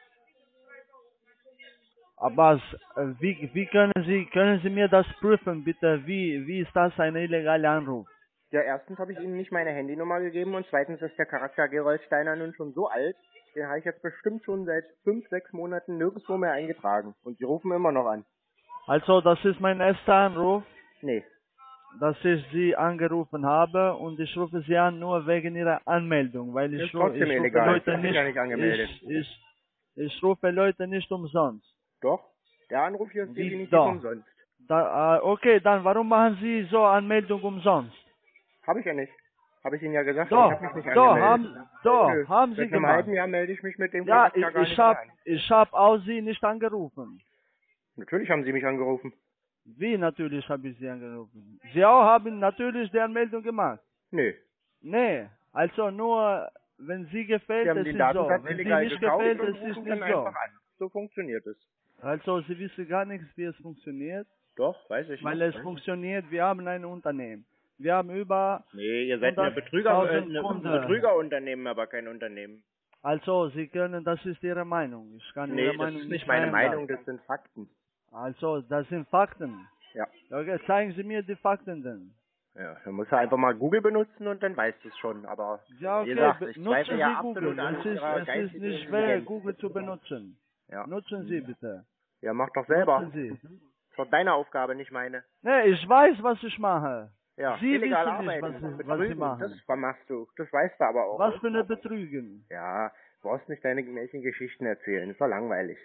Aber äh, wie, wie können Sie, können Sie mir das prüfen, bitte? Wie, wie ist das ein illegaler Anruf? Ja, erstens habe ich Ihnen nicht meine Handynummer gegeben und zweitens ist der Charakter Gerolsteiner nun schon so alt, den habe ich jetzt bestimmt schon seit fünf, sechs Monaten nirgendwo mehr eingetragen. Und Sie rufen immer noch an. Also, das ist mein erster Anruf. Nee. Dass ich Sie angerufen habe und ich rufe Sie an nur wegen Ihrer Anmeldung, weil ich, Ist ru trotzdem ich rufe illegal. Leute Ich bin nicht, ja nicht angemeldet. Ich, ich, ich rufe Leute nicht umsonst. Doch, der Anruf hier ist Wie definitiv doch? umsonst. Da, äh, okay, dann warum machen Sie so Anmeldung umsonst? Habe ich ja nicht. Habe ich Ihnen ja gesagt, Doch, ich habe mich nicht doch, angemeldet. haben, doch, Nö, haben Sie seit einem gemacht. halben Jahr melde ich mich mit dem Ja, Charakter ich, gar ich nicht habe mehr an. ich hab auch Sie nicht angerufen. Natürlich haben Sie mich angerufen. Wie natürlich habe ich Sie angerufen? Sie auch haben natürlich die Anmeldung gemacht. Nö. Nee, also nur, wenn Sie gefällt, Sie haben es den ist so. Datensatz Wenn Sie illegal nicht gekauft gefällt, und es ist rufen nicht dann so. einfach an. So funktioniert es. Also, Sie wissen gar nichts, wie es funktioniert. Doch, weiß ich. Weil noch. es funktioniert, wir haben ein Unternehmen. Wir haben über Nee, ihr seid eine Betrüger, äh, hunderttausend eine Kunden. Betrügerunternehmen, aber kein Unternehmen. Also, Sie können, das ist Ihre Meinung. Ich kann Nee, Ihre das Meinung ist nicht nicht meine verändern. Meinung, das sind Fakten. Also, das sind Fakten. Ja. Okay, zeigen Sie mir die Fakten denn. Ja, dann muss er einfach mal Google benutzen und dann weiß es schon. Aber Ja, wie okay, gesagt, be- ich nutzen zweifle ja Sie Google. absolut an Es ist, Ihrer es ist geistigen nicht schwer, Intelligenz. Google zu benutzen. Ja. Nutzen Sie bitte. Ja, mach doch selber. Nutzen Sie. Das ist doch deine Aufgabe, nicht meine. Nee, ich weiß, was ich mache. Ja, Sie illegal wissen nicht, arbeiten, was Sie, was Sie betrügen, machen. das machst du. Das weißt du aber auch. Was für eine Betrügen. Ja, du brauchst nicht deine Märchengeschichten erzählen, ist doch langweilig.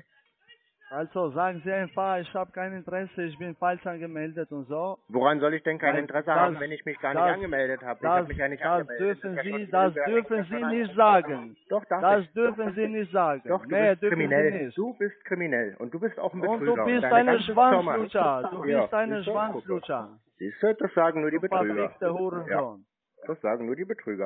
Also sagen Sie einfach, ich habe kein Interesse, ich bin falsch angemeldet und so. Woran soll ich denn kein Weil Interesse das- haben, wenn ich mich gar nicht das- angemeldet habe? Ich Das, habe mich ja nicht das angemeldet. dürfen ist ja Sie, schon das wieder dürfen extra Sie schon nicht ein- sagen. Doch, darf Das ich. dürfen Sie nicht sagen. Doch, du Nee, bist dürfen kriminell. Sie nicht. Du bist kriminell und du bist auch ein Und Betrüger. du bist Deine eine ganze Firma. Schwanzlutscher. Du Ja, bist eine siehst du? Schwanzlutscher. Siehst du, das sagen nur die Du Betrüger. verfickter Hurensohn. Ja, das sagen nur die Betrüger.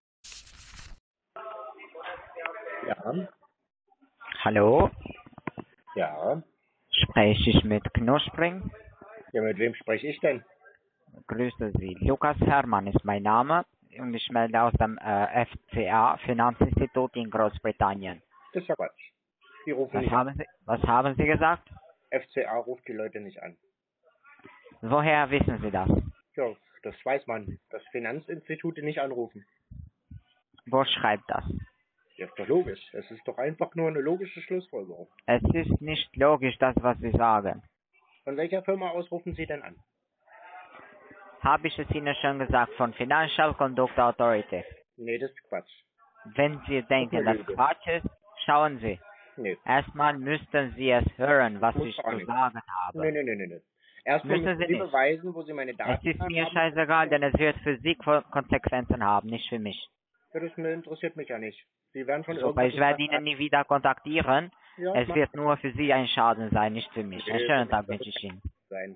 Ja. Hallo, Ja. spreche ich mit Knuspring? Ja, mit wem spreche ich denn? Grüße Sie. Lukas Hermann ist mein Name und ich melde aus dem äh, F C A Finanzinstitut in Großbritannien. Das ist ja Quatsch. Die rufen Was nicht haben an. Sie, was haben Sie gesagt? F C A ruft die Leute nicht an. Woher wissen Sie das? Ja, das weiß man. Dass Finanzinstitute nicht anrufen. Wo schreibt das? Ja, ist doch logisch. Es ist doch einfach nur eine logische Schlussfolgerung. Es ist nicht logisch, das, was Sie sagen. Von welcher Firma aus rufen Sie denn an? Habe ich es Ihnen schon gesagt, von Financial Conduct Authority. Nee, das ist Quatsch. Wenn Sie denken, dass Lüge. Quatsch ist, schauen Sie. Nee. Erstmal müssten Sie es hören, was Muss ich auch zu nicht. sagen habe. Nee, nee, nee, nee, nee. Erstmal Müssen müssen Sie Sie nicht. beweisen, wo Sie meine Es Daten ist mir haben. scheißegal, denn es wird für Sie Ko- Konsequenzen haben, nicht für mich. Ja, das interessiert mich ja nicht. Sie werden schon Super, ich werde Ihnen nie wieder kontaktieren. Ja, Es mach- wird nur für Sie ein Schaden sein, nicht für mich. Einen Nee, schönen das Tag wird wünsche ich Ihnen. sein.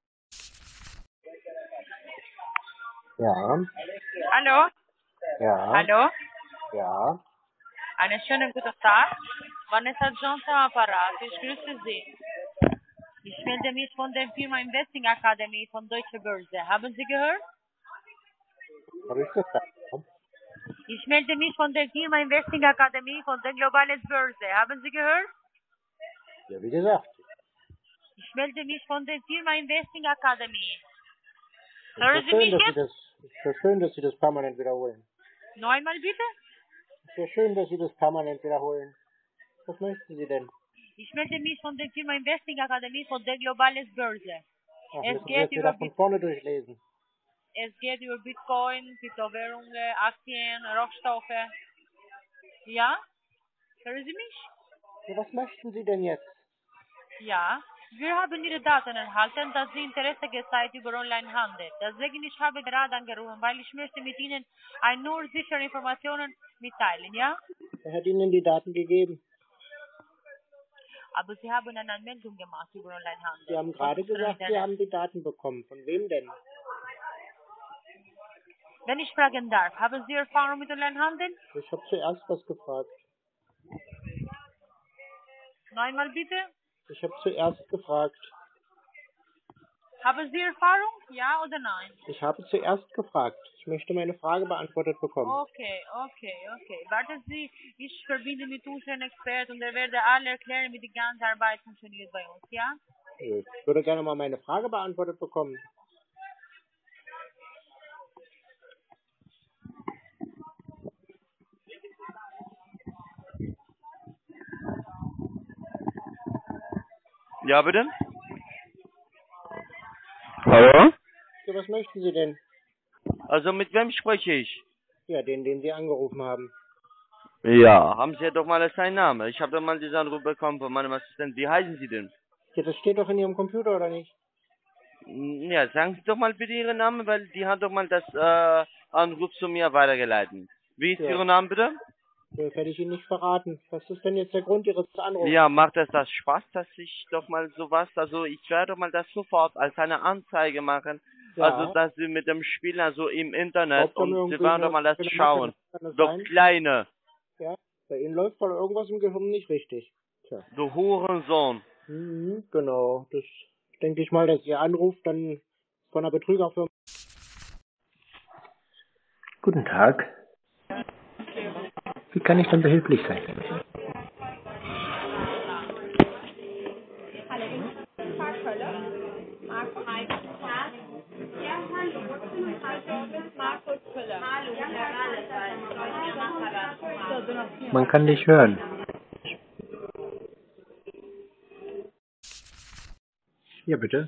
Ja. Hallo? Ja. Hallo? Ja. Einen schönen guten Tag. Vanessa Johnson am Apparat. Ich grüße Sie. Ich melde mich von der Firma Investing Academy von Deutsche Börse. Haben Sie gehört? Habe ich gesagt? Ich melde mich von der Firma Investing Academy von der Globales Börse. Haben Sie gehört? Ja, wie gesagt. Ich melde mich von der Firma Investing Academy. Es Hören ist Sie schön, mich dass Sie jetzt? das, es ist ja schön, dass Sie das permanent wiederholen. Neunmal bitte? Es ist ja schön, dass Sie das permanent wiederholen. Was möchten Sie denn? Ich melde mich von der Firma Investing Academy von der Globales Börse. Ach, Es müssen Sie geht jetzt über wieder von vorne durchlesen. Es geht über Bitcoin, Kryptowährungen, Aktien, Rohstoffe. Ja? Hören Sie mich? Ja, was möchten Sie denn jetzt? Ja. Wir haben Ihre Daten erhalten, dass Sie Interesse gezeigt über Onlinehandel. Deswegen ich habe gerade angerufen, weil ich möchte mit Ihnen ein nur sichere Informationen mitteilen, ja? Wer hat Ihnen die Daten gegeben? Aber Sie haben eine Anmeldung gemacht über Onlinehandel. Sie haben gerade Von unserem gesagt, Sie Internet. haben die Daten bekommen. Von wem denn? Wenn ich fragen darf, haben Sie Erfahrung mit Onlinehandel? Ich habe zuerst was gefragt. Neunmal bitte. Ich habe zuerst gefragt. Haben Sie Erfahrung? Ja oder nein? Ich habe zuerst gefragt. Ich möchte meine Frage beantwortet bekommen. Okay, okay, okay. Warten Sie, ich verbinde mit unseren Experten und er werde alle erklären, wie die ganze Arbeit funktioniert bei uns, ja? Ich würde gerne mal meine Frage beantwortet bekommen. Ja, bitte? Hallo? Ja, was möchten Sie denn? Also mit wem spreche ich? Ja, den, den Sie angerufen haben. Ja, haben Sie ja doch mal seinen Namen. Ich habe doch mal diesen Anruf bekommen von meinem Assistenten. Wie heißen Sie denn? Ja, das steht doch in Ihrem Computer, oder nicht? Ja, sagen Sie doch mal bitte Ihren Namen, weil die hat doch mal das äh, Anruf zu mir weitergeleitet. Wie ist Ja. Ihr Name bitte? Das hätte ich Ihnen nicht verraten. Was ist denn jetzt der Grund Ihres Anrufs? Ja, macht es das Spaß, dass ich doch mal sowas, also ich werde doch mal das sofort als eine Anzeige machen. Ja. Also, dass Sie mit dem Spiel, also im Internet, Ob da und irgendwie Sie werden doch mal das eine- schauen. Kann das Doch sein? Kleine, Ja, bei Ihnen läuft wohl irgendwas im Gehirn nicht richtig. Tja. du Hurensohn. Mhm, genau. Das denke ich mal, dass Ihr Anruf dann von einer Betrügerfirma... Guten Tag. Wie kann ich denn behilflich sein? Man kann dich hören. Ja, bitte.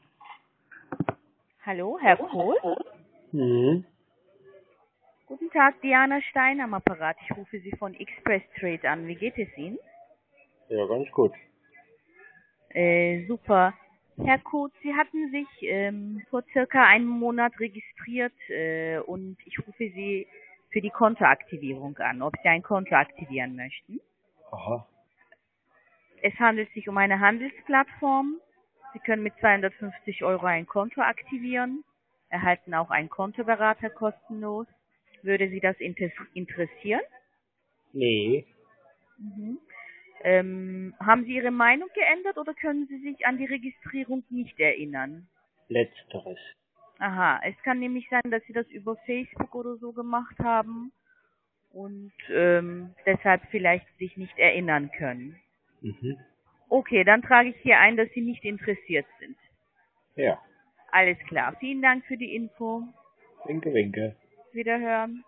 Hallo, Herr Kohl? Mhm. Guten Tag, Diana Stein am Apparat. Ich rufe Sie von Express Trade an. Wie geht es Ihnen? Ja, ganz gut. Äh, super. Herr Kohl, Sie hatten sich ähm, vor circa einem Monat registriert äh, und ich rufe Sie für die Kontoaktivierung an, ob Sie ein Konto aktivieren möchten. Aha. Es handelt sich um eine Handelsplattform. Sie können mit zweihundertfünfzig Euro ein Konto aktivieren, erhalten auch einen Kontoberater kostenlos. Würde Sie das inter interessieren? Nee. Mhm. Ähm, haben Sie Ihre Meinung geändert oder können Sie sich an die Registrierung nicht erinnern? Letzteres. Aha, es kann nämlich sein, dass Sie das über Facebook oder so gemacht haben und ähm, deshalb vielleicht sich nicht erinnern können. Mhm. Okay, dann trage ich hier ein, dass Sie nicht interessiert sind. Ja. Alles klar. Vielen Dank für die Info. Winke, winke. Wiederhören.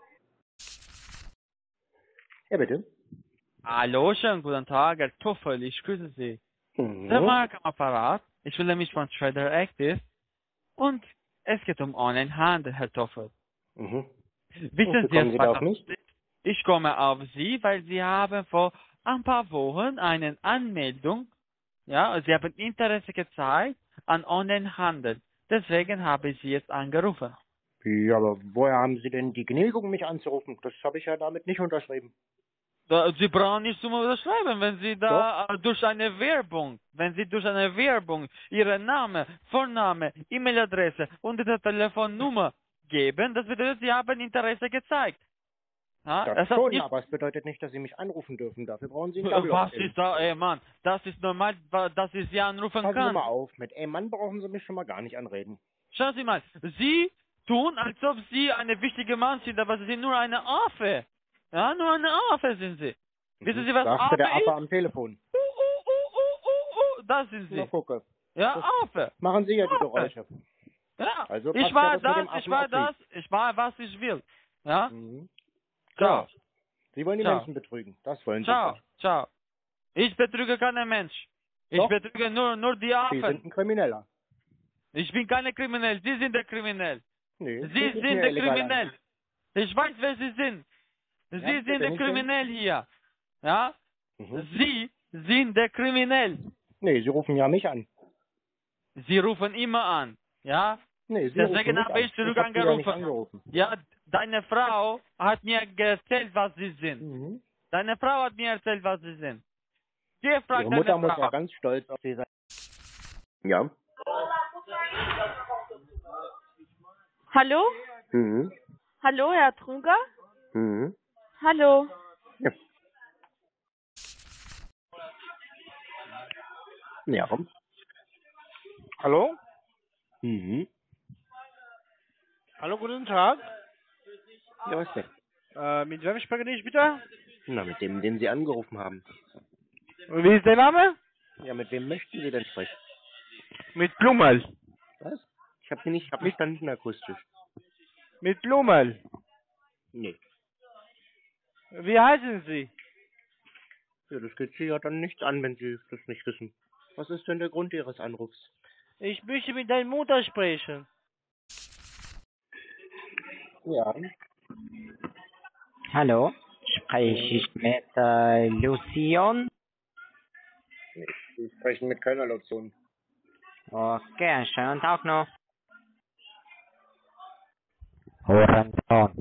Ja, bitte. Hallo, schönen guten Tag, Herr Tuffel, ich grüße Sie. Mhm. Der Mark am Apparat, ich will nämlich von Trader Active und es geht um Online-Handel, Herr Tuffel. Mhm. Wissen Und wie Sie kommen es Sie da auf mich? Ich komme auf Sie, weil Sie haben vor ein paar Wochen eine Anmeldung, ja, Sie haben Interesse gezeigt an Online-Handel. Deswegen habe ich Sie jetzt angerufen. Ja, aber woher haben Sie denn die Genehmigung, mich anzurufen? Das habe ich ja damit nicht unterschrieben. Da- Sie brauchen nicht zum Unterschreiben, wenn Sie da äh, durch eine Werbung, wenn Sie durch eine Werbung Ihren Namen, Vorname, E-Mail-Adresse und Ihre Telefonnummer geben, das bedeutet, Sie haben Interesse gezeigt. Ja, Das es hat schon, nicht, aber es bedeutet nicht, dass Sie mich anrufen dürfen. Dafür brauchen Sie einen was Double-Opt-In. ist da, ey Mann, das ist normal, wa- dass ich Sie anrufen Passen Sie kann. mal auf, mit ey Mann brauchen Sie mich schon mal gar nicht anreden. Schauen Sie mal, Sie tun, als ob Sie eine wichtige Mann sind, aber Sie sind nur eine Affe. Ja, nur eine Affe sind Sie. Wissen Sie, was Sagte Affe der Affe ist? am Telefon. Uh, uh, uh, uh, uh, uh, das sind Na, Sie. gucke. Ja, Das Affe. machen Sie ja die Affe. Geräusche. Ja, Also ich passt war ja das mit das, dem ich Affen war auf das, Sie. ich war, was ich will. Ja? Mhm. Ciao. Genau. Sie wollen die Ciao. Menschen betrügen. Das wollen Sie. Ciao, ciao. Ich betrüge keinen Mensch. Ich Doch. betrüge nur, nur die Sie Affen. sind ein Krimineller. Ich bin keine Kriminell, Sie sind der Kriminell. Nee, Sie bieten sind mir der illegal an. Kriminell. Ich weiß, wer Sie sind. Sie Ja, sind wer der bin ich denn? Kriminell hier. Ja? Mhm. Sie sind der Kriminell. Nee, Sie rufen ja mich an. Sie rufen immer an. Ja? Nee, Sie Deswegen rufen mich habe ich an. zurück Ich hab Sie ja nicht angerufen. angerufen. Ja, deine Frau hat mir erzählt, was Sie sind. Mhm. Deine Frau hat mir erzählt, was Sie sind. Geh, frag Ihre deine Mutter muss Frau. ja ganz stolz auf Sie sein. Ja. Hallo? Mhm. Hallo, Herr Truger? Mhm. Hallo. Ja. Ja. Hallo? Mhm. Hallo, guten Tag. Ja, was denn? Äh, mit wem spreche ich bitte? Na, mit dem, den Sie angerufen haben. Wie ist der Name? Ja, mit wem möchten Sie denn sprechen? Mit Blummel. Was? Ich habe Sie nicht verstanden akustisch. Mit Blummel. Nee. Wie heißen Sie? Ja, das geht Sie ja dann nicht an, wenn Sie das nicht wissen. Was ist denn der Grund Ihres Anrufs? Ich möchte mit deiner Mutter sprechen. Ja. Hallo, spreche ich mit äh, Lucian? Sie sprechen mit keiner Lucian. Okay, einen schönen Tag noch. Horizon.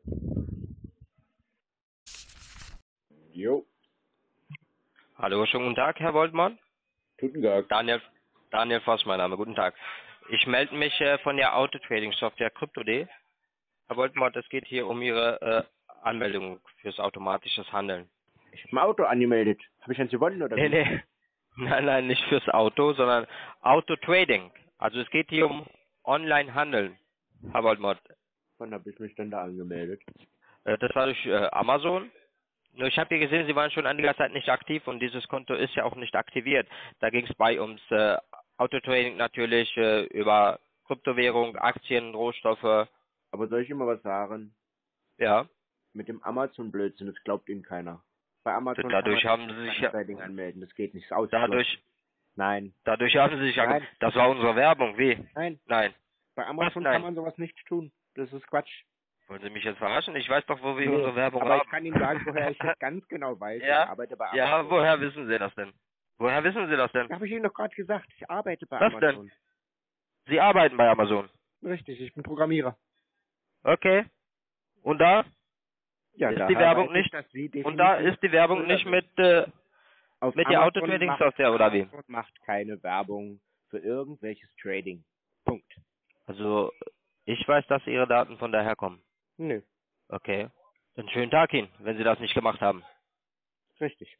Jo. Hallo, schönen guten Tag, Herr Woltmann. Guten Tag. Daniel, Daniel Voss, mein Name. Guten Tag. Ich melde mich äh, von der Auto-Trading-Software Crypto punkt de. Herr Woltmann, es geht hier um Ihre äh, Anmeldung fürs automatisches Handeln. Ich habe ein Auto angemeldet. Habe ich eins gewonnen oder Nee, wie? nee. Nein, nein, nicht fürs Auto, sondern Auto-Trading. Also es geht hier um Online-Handeln, Herr Woltmann. Wann habe ich mich denn da angemeldet? Äh, das war durch äh, Amazon. Nur ich habe hier gesehen, Sie waren schon einiger Zeit nicht aktiv und dieses Konto ist ja auch nicht aktiviert. Da ging es bei ums äh, Autotrading natürlich äh, über Kryptowährung, Aktien, Rohstoffe. Aber soll ich immer was sagen? Ja. Mit dem Amazon-Blödsinn, das glaubt Ihnen keiner. Bei Amazon Dadurch kann man haben Sie sich kein ja- Trading anmelden, das geht nicht aus. Dadurch, Nein. dadurch haben Sie sich ja... Nein. Das war unsere Werbung, wie? Nein. Nein. Bei Amazon nein? kann man sowas nicht tun. Das ist Quatsch. Wollen Sie mich jetzt verarschen? Ich weiß doch, wo wir Nee, unsere Werbung aber haben. ich kann Ihnen sagen, woher ich das ganz genau weiß. Ja? Ich arbeite bei Amazon. Ja, woher wissen Sie das denn? Woher wissen Sie das denn? Habe ich Ihnen doch gerade gesagt, ich arbeite bei Was Amazon. denn? Sie arbeiten bei Amazon. Richtig, ich bin Programmierer. Okay. Und da Ja, ist da die Werbung weiß ich, nicht. dass Sie Und da definitiv ist die Werbung nicht mit äh, Auf mit der Amazon Auto-Trading-Software oder wie? Amazon macht keine Werbung für irgendwelches Trading. Punkt. Also ich weiß, dass Ihre Daten von daher kommen. Nö, Okay. Dann schönen Tag Ihnen, wenn Sie das nicht gemacht haben. richtig.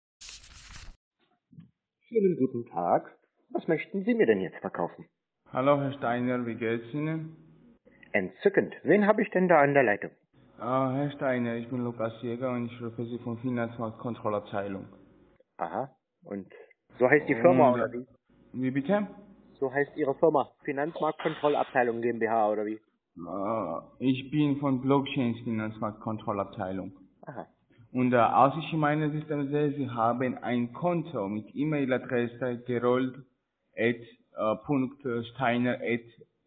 Schönen guten Tag. Was möchten Sie mir denn jetzt verkaufen? Hallo Herr Steiner, wie geht's Ihnen? Entzückend. Wen habe ich denn da an der Leitung? Ah, Herr Steiner, ich bin Lukas Jäger und ich rufe Sie von Finanzmarktkontrollabteilung. Aha. Und so heißt die Firma, Und, oder wie? Wie bitte? So heißt Ihre Firma. Finanzmarktkontrollabteilung GmbH, oder wie? Äh, ich bin von Blockchains Finanzmarktkontrollabteilung. Aha. Und äh, als ich in meinem System sehe, Sie haben ein Konto mit E-Mail-Adresse gerold at äh, Punkt Steiner at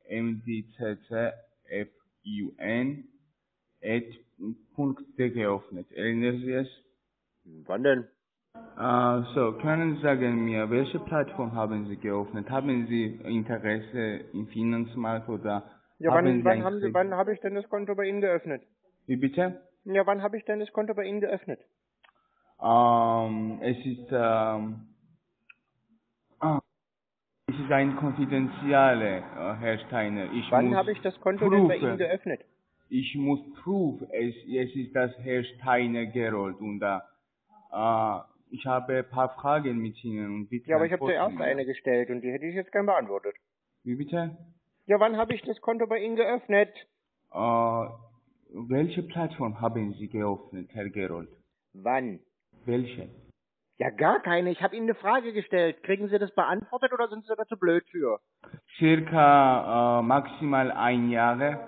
mdccfun at Punkt de geöffnet. Erinnern Sie es? Wann denn? Äh, so, können Sie sagen mir, welche Plattform haben Sie geöffnet? Haben Sie Interesse im Finanzmarkt oder Ja, haben wann, Sie wann ein haben Sie, Kredit- wann habe ich denn das Konto bei Ihnen geöffnet? Wie bitte? Ja, wann habe ich denn das Konto bei Ihnen geöffnet? Ähm, es ist, ähm, ah, es ist ein konfidentielle, äh, Herr Steiner. Ich Wann muss habe ich das Konto denn bei prüfen. Ihnen geöffnet? Ich muss prüfen, es, es ist das Herr Steiner gerollt und da, äh, ich habe ein paar Fragen mit Ihnen und bitte Ja, aber ich habe antworten zuerst mir. eine gestellt und die hätte ich jetzt gern beantwortet. Wie bitte? Ja, wann habe ich das Konto bei Ihnen geöffnet? Äh, welche Plattform haben Sie geöffnet, Herr Gerold? Wann? Welche? Ja, gar keine. Ich habe Ihnen eine Frage gestellt. Kriegen Sie das beantwortet oder sind Sie da zu blöd für? Circa äh, maximal ein Jahr.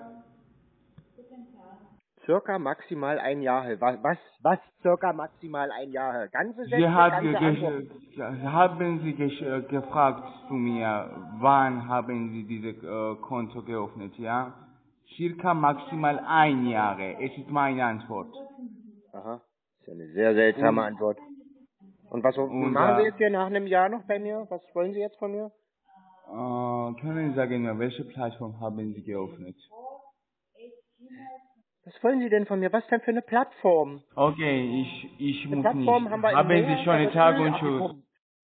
Circa maximal ein Jahr. Was, was, was circa maximal ein Jahr? Ganze Sätze, Sie hat ganze ge Antworten. ge haben Sie ge gefragt zu mir, wann haben Sie dieses äh, Konto geöffnet, ja? Circa maximal ein Jahr. Es ist meine Antwort. Aha. Das ist ja eine sehr seltsame Und- Antwort. Und was Und, machen Sie äh, jetzt hier nach einem Jahr noch bei mir? Was wollen Sie jetzt von mir? Äh, können Sie sagen, mir, welche Plattform haben Sie geöffnet? Was wollen Sie denn von mir? Was denn für eine Plattform? Okay, ich, ich Eine muss Plattform nicht. haben wir in Haben Nähe, Sie schon einen aber Tag Öl und Tschüss. abgekommen.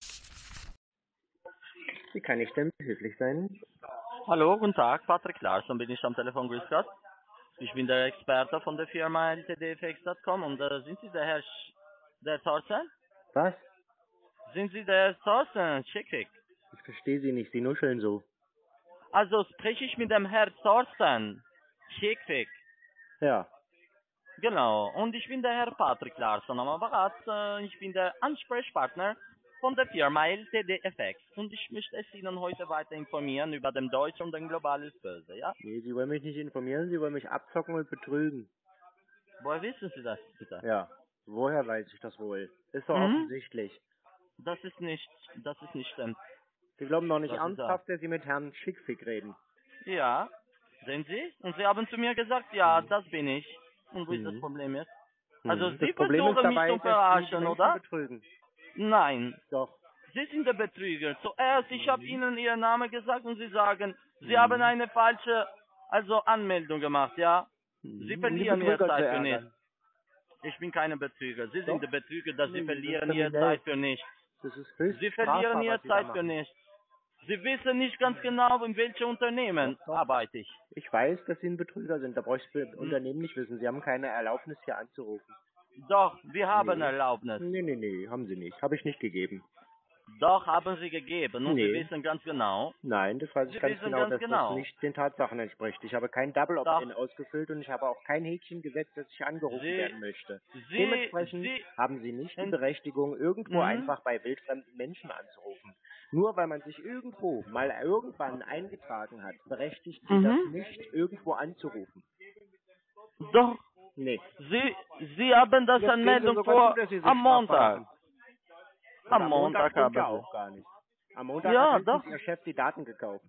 Wie kann ich denn behilflich sein? Hallo, guten Tag, Patrick Larsson bin ich am Telefon, grüß Gott. Ich bin der Experte von der Firma L T D F X Punkt com und äh, sind Sie der Herr Sch der Thorsten? Was? Sind Sie der Thorsten Schickwick? Ich verstehe Sie nicht. Sie nuscheln so. Also spreche ich mit dem Herr Thorsten Schickwick. Ja. Genau, und ich bin der Herr Patrick Larsson am Apparat. Äh, ich bin der Ansprechpartner von der Firma L T D F X und ich möchte es Ihnen heute weiter informieren über den deutschen und den globalen Börse, ja? Nee, Sie wollen mich nicht informieren, Sie wollen mich abzocken und betrügen. Woher wissen Sie das bitte? Ja. Woher weiß ich das wohl? Ist doch Mhm. offensichtlich. Das ist nicht, das ist nicht stimmt. Sie glauben doch nicht Das ist ernsthaft, dass Sie mit Herrn Schickfick reden. Ja, sehen Sie? Und Sie haben zu mir gesagt, ja, das bin ich. Und wo ist das Mhm. Problem jetzt? Mhm. Also Das Sie Problem ist versuchen mich dabei, zu dass Sie die verarschen, Menschen oder? betrügen. Nein. Doch. Sie sind der Betrüger. Zuerst, ich habe Ihnen Ihren Namen gesagt und Sie sagen, Sie Mhm. haben eine falsche, also Anmeldung gemacht, ja? Sie Um die verlieren Ihre Betrüger Zeit zu für ärgern. nichts. Ich bin keine Betrüger. Sie Doch. sind der Betrüger, dass Sie Nee, das ist verlieren Ihre kriminell. Zeit für nichts. Das ist höchst Sie strafbar, verlieren Ihre was Sie da Zeit für machen. nichts. Sie wissen nicht ganz genau, in welchem Unternehmen Doch, doch. arbeite ich. Ich weiß, dass Sie ein Betrüger sind. Da brauche ich das Hm. Unternehmen nicht wissen. Sie haben keine Erlaubnis, hier anzurufen. Doch, wir haben Nee. Erlaubnis. Nee, nee, nee, haben Sie nicht. Habe ich nicht gegeben. Doch, haben Sie gegeben und Nee. Sie wissen ganz genau. Nein, das weiß ich Sie ganz wissen genau, ganz dass genau. das nicht den Tatsachen entspricht. Ich habe kein Double Opt-in ausgefüllt und ich habe auch kein Häkchen gesetzt, dass ich angerufen Sie- werden möchte. Sie- Dementsprechend Sie- haben Sie nicht die Ent- Berechtigung, irgendwo Mhm. einfach bei wildfremden Menschen anzurufen. Nur weil man sich irgendwo mal irgendwann eingetragen hat, berechtigt Sie Mhm. das nicht, irgendwo anzurufen. Doch, Nee. Sie, Sie haben das Jetzt geben Sie Anmeldung sogar vor zu, dass Sie sich am strafbar Montag. machen. Und Am am Montag stimmt ja haben auch gar nicht. Am Montag Ja, hat höchstens doch. Ihr Chef die Daten gekauft.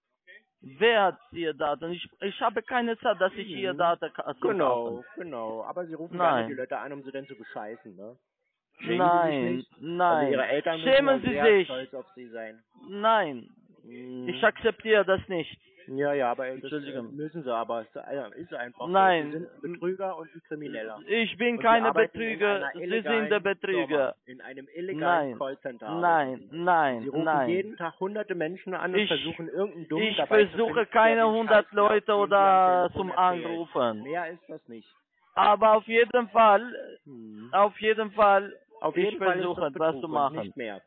Wer hat Ihr Daten? Ich, ich habe keine Zeit, dass ich Ihr Mhm. Daten ka- zum Genau, Kaufen. genau. Aber Sie rufen Nein. gerne die Leute an, um sie dann zu bescheißen, ne? Schämen Sie sich Nein, nicht? nein. Also Ihre Eltern müssen Schämen ja Sie sehr sich. stolz auf Sie sein. Nein, Mhm. ich akzeptiere das nicht. Ja, ja, aber das äh, Entschuldigung. müssen Sie aber. Es äh, ist einfach so. Nein. Sie sind ein Betrüger und ein Krimineller. Ich bin Und Sie keine arbeiten in Betrüger, einer Sie sind illegalen der Betrüger. Firma, in einem illegalen Nein, Callcenter. arbeiten nein, Sie. nein, Sie rufen nein. jeden Tag hunderte Menschen an und Ich- versuchen irgendeinen Dummen Ich dabei zu versuche finden, keine der den hundert Scheiß glaubt, Leute den Sie am oder Telefon zum erzählen. Anrufen. Mehr ist das nicht. Aber auf jeden Fall, Hm. auf jeden Fall, Auf ich jeden Fall ist versuche das das Betrug zu und machen. nicht mehr.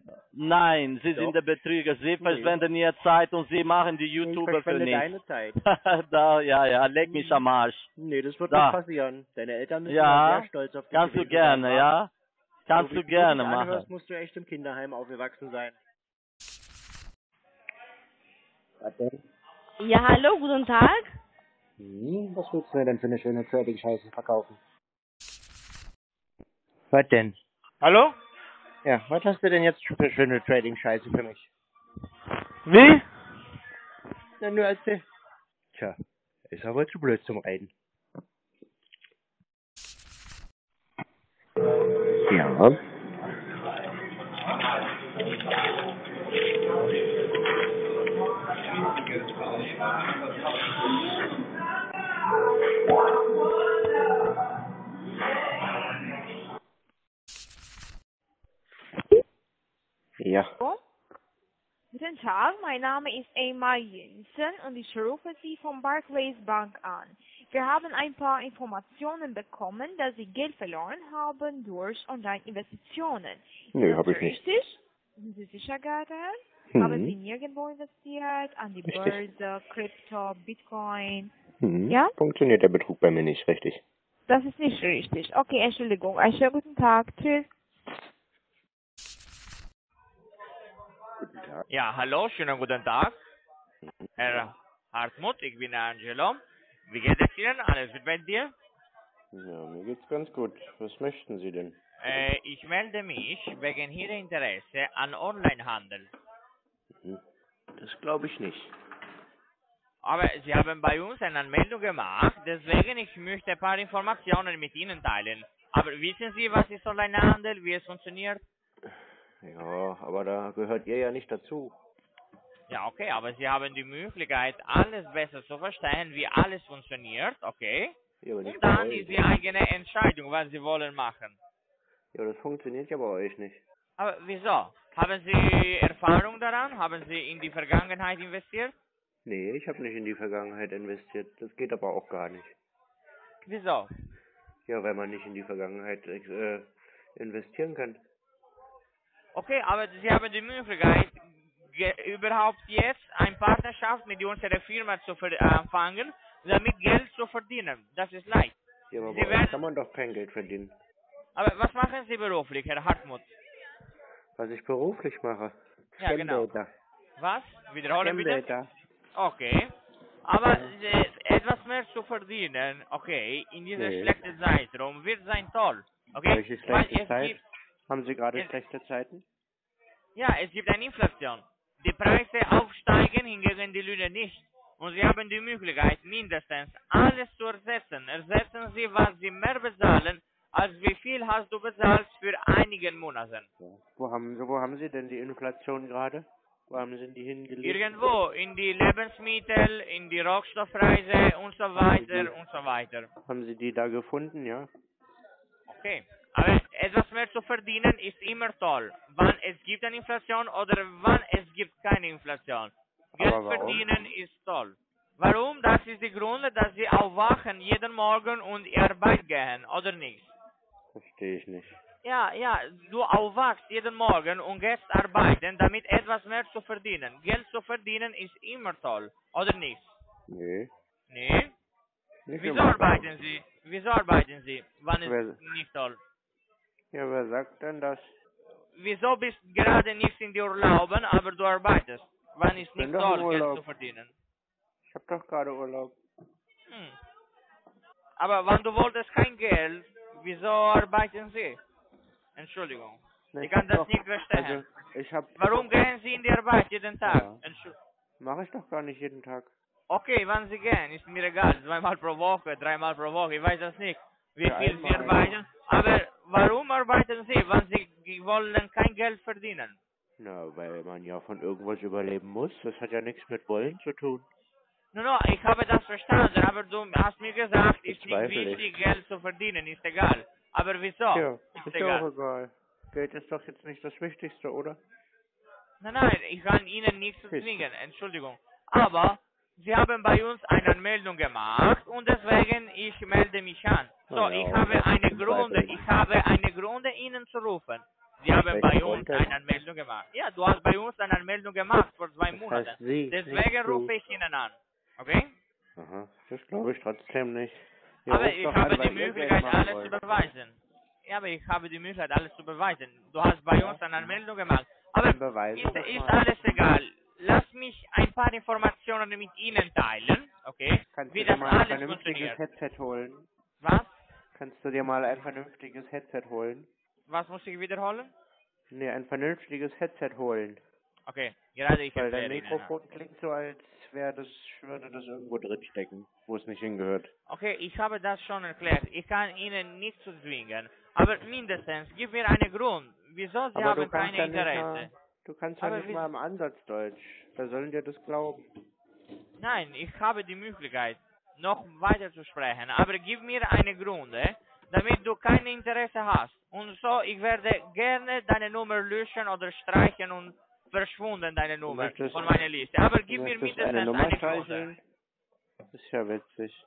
Nein, Sie Doch. sind der Betrüger. Sie Nee. verschwenden Ihre Zeit und Sie machen die Ich YouTuber für verschwende nichts. deine Zeit. Da, ja, ja, leck mich am Arsch. Nee, das wird Da. nicht passieren. Deine Eltern müssen Ja, sehr stolz auf dich kannst du gewesen gerne, sein, wa? ja? Kannst so, du wie gerne dich anhörst, machen. musst du echt im Kinderheim aufgewachsen sein. Was denn? Ja, hallo, guten Tag. Hm, was willst du mir denn für eine schöne Trading-Scheiße verkaufen? Was denn? Hallo? Ja, was hast du denn jetzt für schöne Trading-Scheiße für mich? Wie? Na, nur erzähl. Tja, ist aber zu blöd zum Reden. Ja. Ja. Guten Tag, mein Name ist Emma Jensen und ich rufe Sie von Barclays Bank an. Wir haben ein paar Informationen bekommen, dass Sie Geld verloren haben durch Online-Investitionen. Nö, Ist hab das ich nicht. richtig? Sind Sie sicher, Gerhard? Mhm. Haben Sie nirgendwo investiert? An die Richtig. Börse, Krypto, Bitcoin? Hm. Ja? Funktioniert der Betrug bei mir nicht, richtig. Das ist nicht richtig. Okay, Entschuldigung. Einen schönen guten Tag. Tschüss. Ja, hallo, schönen guten Tag. Herr Hartmut, ich bin Angelo. Wie geht es Ihnen? Alles gut bei dir? Ja, mir geht's ganz gut. Was möchten Sie denn? Äh, ich melde mich wegen Ihrer Interesse an Onlinehandel. Hm. Das glaube ich nicht. Aber Sie haben bei uns eine Anmeldung gemacht, deswegen ich möchte ein paar Informationen mit Ihnen teilen. Aber wissen Sie, was ist Onlinehandel, wie es funktioniert? Ja, aber da gehört ihr ja nicht dazu. Ja, okay, aber Sie haben die Möglichkeit, alles besser zu verstehen, wie alles funktioniert, okay? Ja, aber nicht Und bei dann euch. ist die eigene Entscheidung, was Sie wollen machen. Ja, das funktioniert ja bei euch nicht. Aber wieso? Haben Sie Erfahrung daran? Haben Sie in die Vergangenheit investiert? Nee, ich habe nicht in die Vergangenheit investiert. Das geht aber auch gar nicht. Wieso? Ja, weil man nicht in die Vergangenheit äh, investieren kann. Okay, aber Sie haben die Möglichkeit, ge- überhaupt jetzt eine Partnerschaft mit unserer Firma zu ver- anfangen, damit Geld zu verdienen. Das ist leicht. Ja, aber Sie bei werden- euch kann man doch kein Geld verdienen. Aber was machen Sie beruflich, Herr Hartmut? Was ich beruflich mache? Ja, genau. Scamdata. Was? Wiederholen bitte? Scamdata. Okay. Aber äh, etwas mehr zu verdienen, okay, in dieser Nee. schlechten Zeitraum wird sein toll. Okay? Welche Weil schlechte es Zeit? gibt, Haben Sie gerade es- schlechte Zeiten? Ja, es gibt eine Inflation. Die Preise aufsteigen, hingegen die Löhne nicht. Und Sie haben die Möglichkeit, mindestens alles zu ersetzen. Ersetzen Sie, was Sie mehr bezahlen, als wie viel hast du bezahlt für einige Monate. Wo haben, wo haben Sie denn die Inflation gerade? Wo haben Sie die hingelegt? Irgendwo, in die Lebensmittel, in die Rohstoffpreise und so weiter und so weiter. Haben Sie die da gefunden, ja? Okay. Aber etwas mehr zu verdienen ist immer toll. Wann es gibt eine Inflation oder wann es gibt keine Inflation. Geld Aber warum? verdienen ist toll. Warum? Das ist die Grund, dass Sie aufwachen jeden Morgen und in Arbeit gehen, oder nicht? Verstehe ich nicht. Ja, ja, du aufwachst jeden Morgen und gehst arbeiten, damit etwas mehr zu verdienen. Geld zu verdienen ist immer toll, oder nicht? Nee. Nee? Nicht Wieso immer. arbeiten Sie? Wieso arbeiten Sie? Wann ist Wer- nicht toll? Ja, wer sagt denn das? Wieso bist gerade nicht in die Urlauben, aber du arbeitest? Wann ist bin nicht doch im toll, Geld Urlaub. zu verdienen? Ich hab doch gerade Urlaub. Hm. Aber wenn du wolltest kein Geld, wieso arbeiten Sie? Entschuldigung. Nee, Ich kann das doch. nicht verstehen. Also, ich hab... Warum gehen Sie in die Arbeit jeden Tag? Ja. Entschu- Mache ich doch gar nicht jeden Tag. Okay, wann Sie gehen, ist mir egal. Zweimal pro Woche, dreimal pro Woche, ich weiß das nicht, wie Ja, viel Sie einmal. arbeiten. Aber warum arbeiten Sie, wenn Sie wollen kein Geld verdienen? Na, weil man ja von irgendwas überleben muss. Das hat ja nichts mit Wollen zu tun. No, no, ich habe das verstanden, aber du hast mir gesagt, ist nicht Bezweifle ich. wichtig, Geld zu verdienen, ist egal. Aber wieso? Ja, ist ist ja egal. auch egal. Geld ist doch jetzt nicht das Wichtigste, oder? Nein, nein, ich kann Ihnen nichts Siehst du. zwingen, Entschuldigung. Aber Sie haben bei uns eine Anmeldung gemacht und deswegen ich melde mich an. So, Na ja, ich und habe was eine zum Gründe, Zweifel? ich habe eine Gründe Ihnen zu rufen. Sie haben Welchen bei Grund uns denn? eine Anmeldung gemacht. Ja, du hast bei uns eine Anmeldung gemacht vor zwei Das Monaten. heißt Sie, Deswegen nicht du. rufe ich Ihnen an. Okay? Aha, das glaube ich trotzdem nicht. Ihr Aber ruft ich doch habe an, die weil ihr Geld Möglichkeit, machen alles zu wollt. beweisen. Ja, aber ich habe die Möglichkeit, alles zu beweisen. Du hast bei uns eine Anmeldung gemacht. Aber Dann beweisen ist, das ist mal. alles egal. Lass mich ein paar Informationen mit Ihnen teilen, okay? Kannst Wie du dir das mal ein alles vernünftiges funktioniert. Headset holen? Was? Kannst du dir mal ein vernünftiges Headset holen? Was muss ich wiederholen? Nee, ein vernünftiges Headset holen. Okay, gerade ich Weil dein erkläre Ihnen. Mikrofon klingt so, als wäre das, würde das irgendwo drin stecken, wo es nicht hingehört. Okay, ich habe das schon erklärt. Ich kann Ihnen nicht zu zwingen. Aber mindestens, gib mir einen Grund. Wieso Sie Aber du haben kannst keine ja nicht Interesse? mal, du kannst ja Aber nicht wie- mal im Ansatz Deutsch. Wer soll dir das glauben? Nein, ich habe die Möglichkeit, noch weiter zu sprechen. Aber gib mir eine Gründe, damit du kein Interesse hast. Und so, ich werde gerne deine Nummer löschen oder streichen und verschwunden deine Du Nummer möchtest, von meiner Liste. Aber du gib mir möchtest mindestens eine eine, Nummer Gründe. streicheln? Das ist ja witzig.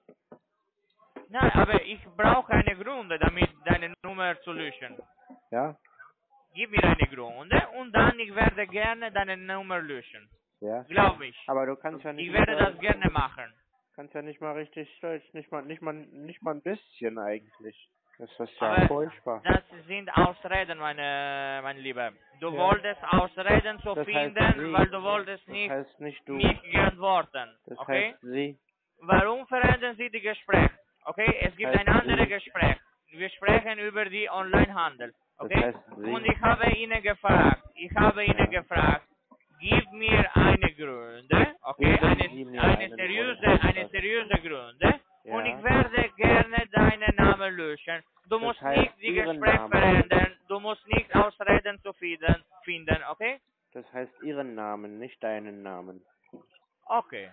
Nein, aber ich brauche eine Gründe, damit deine Nummer zu löschen. Ja? Gib mir eine Gründe und dann ich werde gerne deine Nummer löschen. Ja? Glaub mich. Aber du kannst ja nicht Ich werde mal, das gerne machen. kannst ja nicht mal richtig Deutsch, nicht mal, nicht mal, nicht mal ein bisschen eigentlich. Das ist ja Aber furchtbar. das sind Ausreden, meine, mein Lieber. Du Ja. wolltest Ausreden zu Das heißt finden, Sie. weil du wolltest Das nicht heißt nicht du. mich geantworten. Das Okay? heißt Sie. Warum verändern Sie die Gespräche? Okay? Es gibt heißt ein anderes Sie. Gespräch. Wir sprechen über die Onlinehandel. Okay? Das heißt Sie. Und ich habe Ihnen gefragt, ich habe Ihnen gefragt, gib mir eine Gründe, okay? Geben Eine, Sie mir eine einen seriöse, Grund. eine seriöse Gründe. Ja. Und ich werde gerne deinen Namen löschen. Du Das musst heißt nicht die Ihren Gespräche Namen. verändern. Du musst nicht Ausreden zu finden, finden, okay? Das heißt Ihren Namen, nicht deinen Namen. Okay.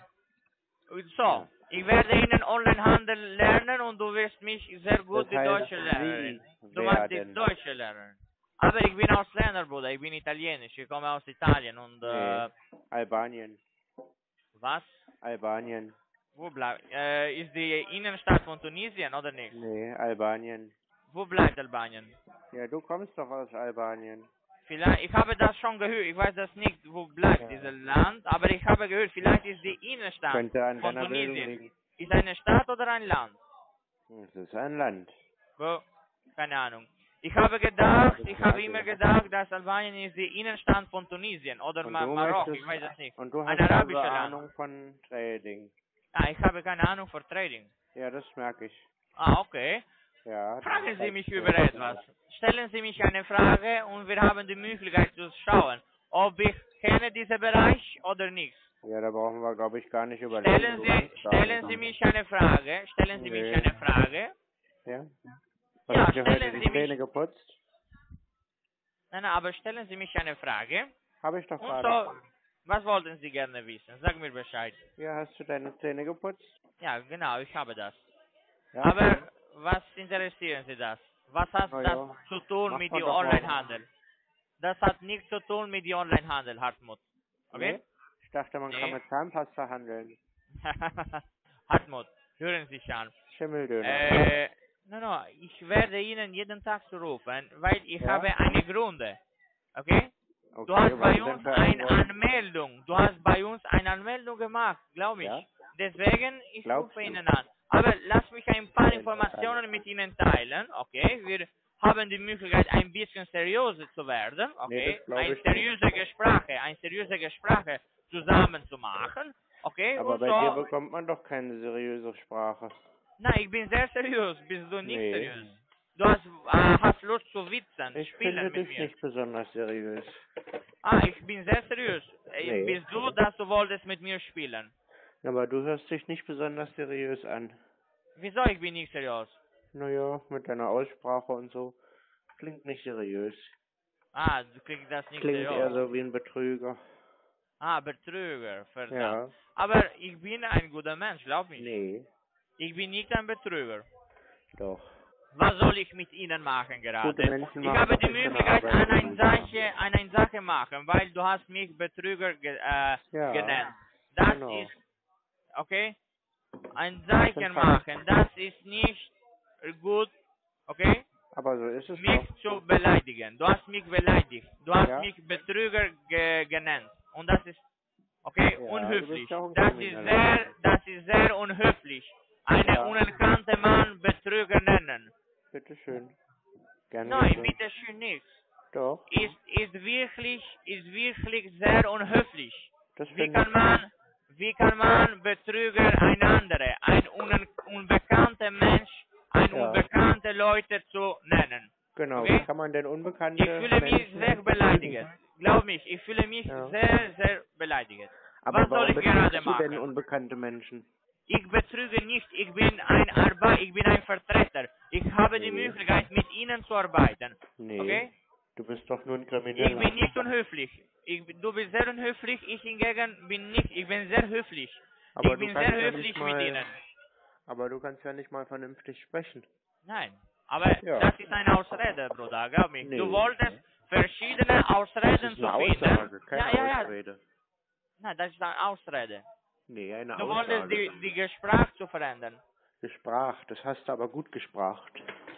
So, ich werde Ihnen Onlinehandel lernen und du wirst mich sehr gut Das die heißt Deutsche lernen. Sie Du wirst die werden. Deutsche lernen. Aber ich bin Ausländer, Bruder. Ich bin Italienisch. Ich komme aus Italien und äh, Nee. Albanien. was? Albanien. Wo bleibt? Äh, ist die Innenstadt von Tunesien oder nicht? Nee, Albanien. Wo bleibt Albanien? Ja, du kommst doch aus Albanien. Vielleicht, ich habe das schon gehört. Ich weiß das nicht, wo bleibt Ja. dieses Land, aber ich habe gehört, vielleicht ist die Innenstadt Könnte an von deiner Bildung Tunesien. liegen. Ist eine Stadt oder ein Land? Es ist ein Land. Wo? Keine Ahnung. Ich habe gedacht, ich habe immer gedacht, dass Albanien ist die Innenstadt von Tunesien oder Und Ma du Marokko, möchtest- ich weiß es nicht. Und du Ein hast arabisches also Land. Ahnung von Trading. Ah, ich habe keine Ahnung von Trading. Ja, das merke ich. Ah, okay. Ja. das Fragen Sie zeigt mich dir. über etwas. Stellen Sie mich eine Frage und wir haben die Möglichkeit zu schauen, ob ich kenne diesen Bereich oder nicht. Ja, da brauchen wir, glaube ich, gar nicht Stellen überlegen. Sie, stellen Sie mich eine Frage. Stellen Sie mich Nee. eine Frage. Ja? Hast Ja, du dir stellen heute die Sie Zähne mich. geputzt? Nein, nein, aber stellen Sie mich eine Frage. Habe ich doch Und gerade. so, was wollten Sie gerne wissen? Sag mir Bescheid. Ja, hast du deine Zähne geputzt? Ja, genau, ich habe das. Ja? Aber was interessieren Sie das? Was hat Na das ja, zu tun macht mit man dem doch morgen. Onlinehandel? Das hat nichts zu tun mit dem Onlinehandel, Hartmut. Okay? Nee? Ich dachte, man kann Nee. mit Zahnpasta handeln. Hartmut, hören Sie sich an. Schimmeldöner. Äh, no, no, ich werde Ihnen jeden Tag zurufen, weil ich Ja? habe eine Gründe. Okay? Okay, Du hast was bei denn uns für eine Grund? Anmeldung. Du hast bei uns eine Anmeldung gemacht, glaube ich. Ja? Deswegen, ich Glaubst rufe du? Ihnen an. Aber lass mich ein paar Informationen mit Ihnen teilen, okay? Wir haben die Möglichkeit, ein bisschen seriöser zu werden, Nee, okay? das glaub Eine ich seriöse Gespräche, eine seriöse Gespräche zusammen zu machen, okay? Aber Und bei so, dir bekommt man doch keine seriöse Sprache. nein, ich bin sehr seriös. Bist du nicht Nee. seriös? Du hast, äh, hast Lust zu witzen, Ich spielen finde mit dich mir. nicht besonders seriös. Ah, ich bin sehr seriös. Äh, Nee. Bist du, dass du wolltest mit mir spielen? Aber du hörst dich nicht besonders seriös an. Wieso ich bin nicht seriös? Naja, mit deiner Aussprache und so. Klingt nicht seriös. Ah, du kriegst das nicht Klingt seriös. eher so wie ein Betrüger. Ah, Betrüger, verdammt. Ja. Aber ich bin ein guter Mensch, glaub mich. Nee, Ich bin nicht ein Betrüger. doch. Was soll ich mit Ihnen machen gerade? Gute Menschen Ich machen habe doch die nicht ihre Möglichkeit, Arbeit an eine gut. Sache, an eine Sache machen, weil du hast mich Betrüger ge äh, Ja, genannt. Das genau. ist, okay? Ein Zeichen Ein Fakt. machen, das ist nicht gut, okay? Aber so ist es Mich doch. zu beleidigen. Du hast mich beleidigt. Du hast Ja. mich Betrüger ge genannt. Und das ist, okay, Ja, du unhöflich. bist ja auch ein Das ist Krimineller. sehr, das ist sehr unhöflich. Einen Ja. unerkannten Mann Betrüger nennen. Bitteschön. Gern Nein, geschehen. bitte schön nicht. Doch, Ist, ist wirklich, ist wirklich sehr unhöflich. das Wie finde kann ich. man, wie kann man Betrüger einander, ein un unbekannter Mensch, ein Ja. unbekannte Leute zu nennen? Genau, Okay? wie kann man denn unbekannte Ich fühle mich Menschen sehr beleidigt. Glaub mich, ich fühle mich Ja. sehr, sehr beleidigt. Aber Was soll warum ich gerade betrügst du denn machen? unbekannte Menschen? Ich betrüge nicht, ich bin ein Arbeit, ich bin ein Vertreter. Ich habe die Nee. Möglichkeit, mit Ihnen zu arbeiten. Nee, Okay? du bist doch nur ein Ich Krimineller. bin nicht unhöflich. Ich, du bist sehr unhöflich, ich hingegen bin nicht. Ich bin sehr höflich. Aber ich du bin kannst sehr ja höflich nicht mit mal, Ihnen. aber du kannst ja nicht mal vernünftig sprechen. Nein, aber Ja. das ist eine Ausrede, Bruder, glaub mich. Nee. Du wolltest verschiedene Das Ausreden ist zu eine finden. Aussage, keine ja, ja, ja. Ausrede. Nein, das ist eine Ausrede. Nee, eine Du wolltest Aussage. die, die Gespräch zu verändern. Gesprach, das hast du aber gut gespracht.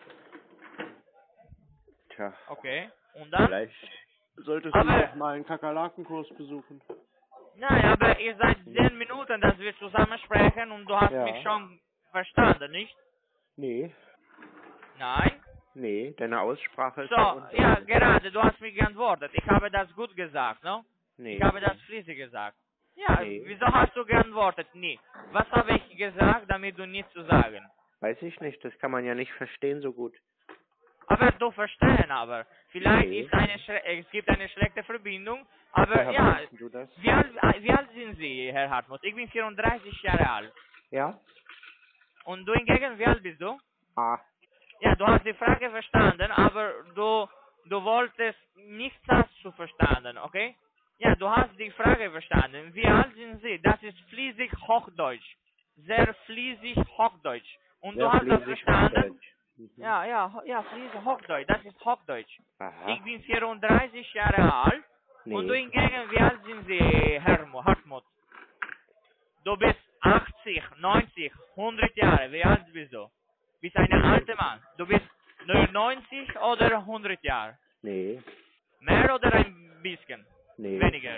Tja, Okay, und dann? vielleicht solltest Aber- du doch mal einen Kakerlakenkurs besuchen. Nein, aber ihr seid zehn Minuten, dass wir zusammen sprechen und du hast Ja. mich schon verstanden, nicht? Nee, Nein? nee, deine Aussprache ist So, ja ja, undeutlich. gerade, du hast mich geantwortet. Ich habe das gut gesagt, no? Nee. Ich habe das fließig gesagt. Ja, Nee. wieso hast du geantwortet? Nie. Was habe ich gesagt, damit du nichts zu sagen? Weiß ich nicht, das kann man ja nicht verstehen so gut. Aber du verstehen aber. Vielleicht Nee. ist eine Schle es gibt eine schlechte Verbindung, aber Woher ja, weißt du das? wie alt, wie alt sind Sie, Herr Hartmut? Ich bin vierunddreißig Jahre alt. Ja? Und du hingegen, wie alt bist du? Ah, Ja, du hast die Frage verstanden, aber du, du wolltest nicht das zu verstanden, okay? Ja, du hast die Frage verstanden. Wie alt sind Sie? Das ist fließig Hochdeutsch. Sehr fließig Hochdeutsch. Und sehr du hast das fließig verstanden? Hochdeutsch. Mhm. Ja, ja, ho- ja, fließig Hochdeutsch. Das ist Hochdeutsch. Aha. Ich bin vierunddreißig Jahre alt. Nee. Und du hingegen, wie alt sind Sie, Herr Mo- Hartmut? Du bist achtzig, neunzig, hundert Jahre. Wie alt bist du? Bist ein alter Mann. Du bist neunundneunzig oder hundert Jahre? Nee, Mehr oder ein bisschen? nee, Weniger.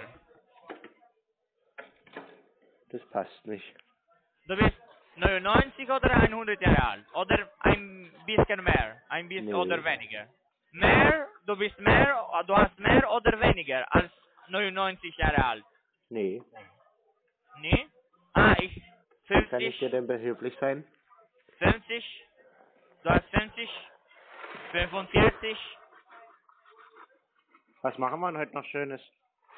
das passt nicht. Du bist neunundneunzig oder hundert Jahre alt? Oder ein bisschen mehr? Ein bisschen Nee. oder weniger? Mehr, du bist mehr, du hast mehr oder weniger als neunundneunzig Jahre alt? Nee. Nee? Ah, ich, Wie kann ich fünfzig, dir denn behilflich sein? fünfzig, du hast fünfzig, fünfundvierzig, Was machen wir denn heute noch Schönes?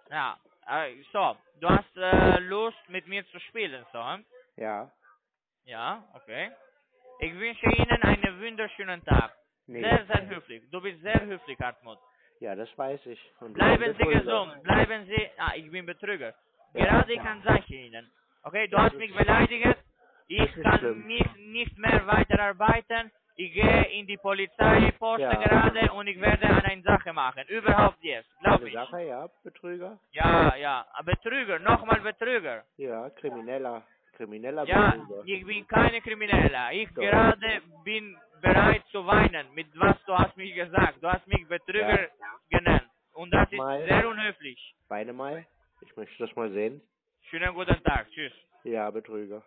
Ja, äh, so, du hast äh, Lust mit mir zu spielen, so? Hm? Ja. Ja, okay. Ich wünsche Ihnen einen wunderschönen Tag. Nee. Sehr, sehr höflich. Du bist sehr höflich, Hartmut. Ja, das weiß ich. Und Bleiben du Sie bist gesund. Bleiben Sie... Ah, ich bin Betrüger. Ja. Gerade ich kann sagen Ihnen. Okay, du Das hast ist- mich beleidigt. Ich das ist kann schlimm. nicht, nicht mehr weiterarbeiten. Ich gehe in die Polizeiposten Ja. gerade und ich werde eine Sache machen. Überhaupt jetzt. Glaub Eine ich. Sache, ja, Betrüger? Ja, ja. Betrüger. Nochmal Betrüger. Ja, Krimineller. Krimineller Ja, Betrüger. ich bin keine Krimineller. Ich Doch. gerade bin bereit zu weinen, mit was du hast mich gesagt. Du hast mich Betrüger Ja. genannt. Und das ist Mal. sehr unhöflich. Weine mal. Ich möchte das mal sehen. Schönen guten Tag. Tschüss. Ja, Betrüger.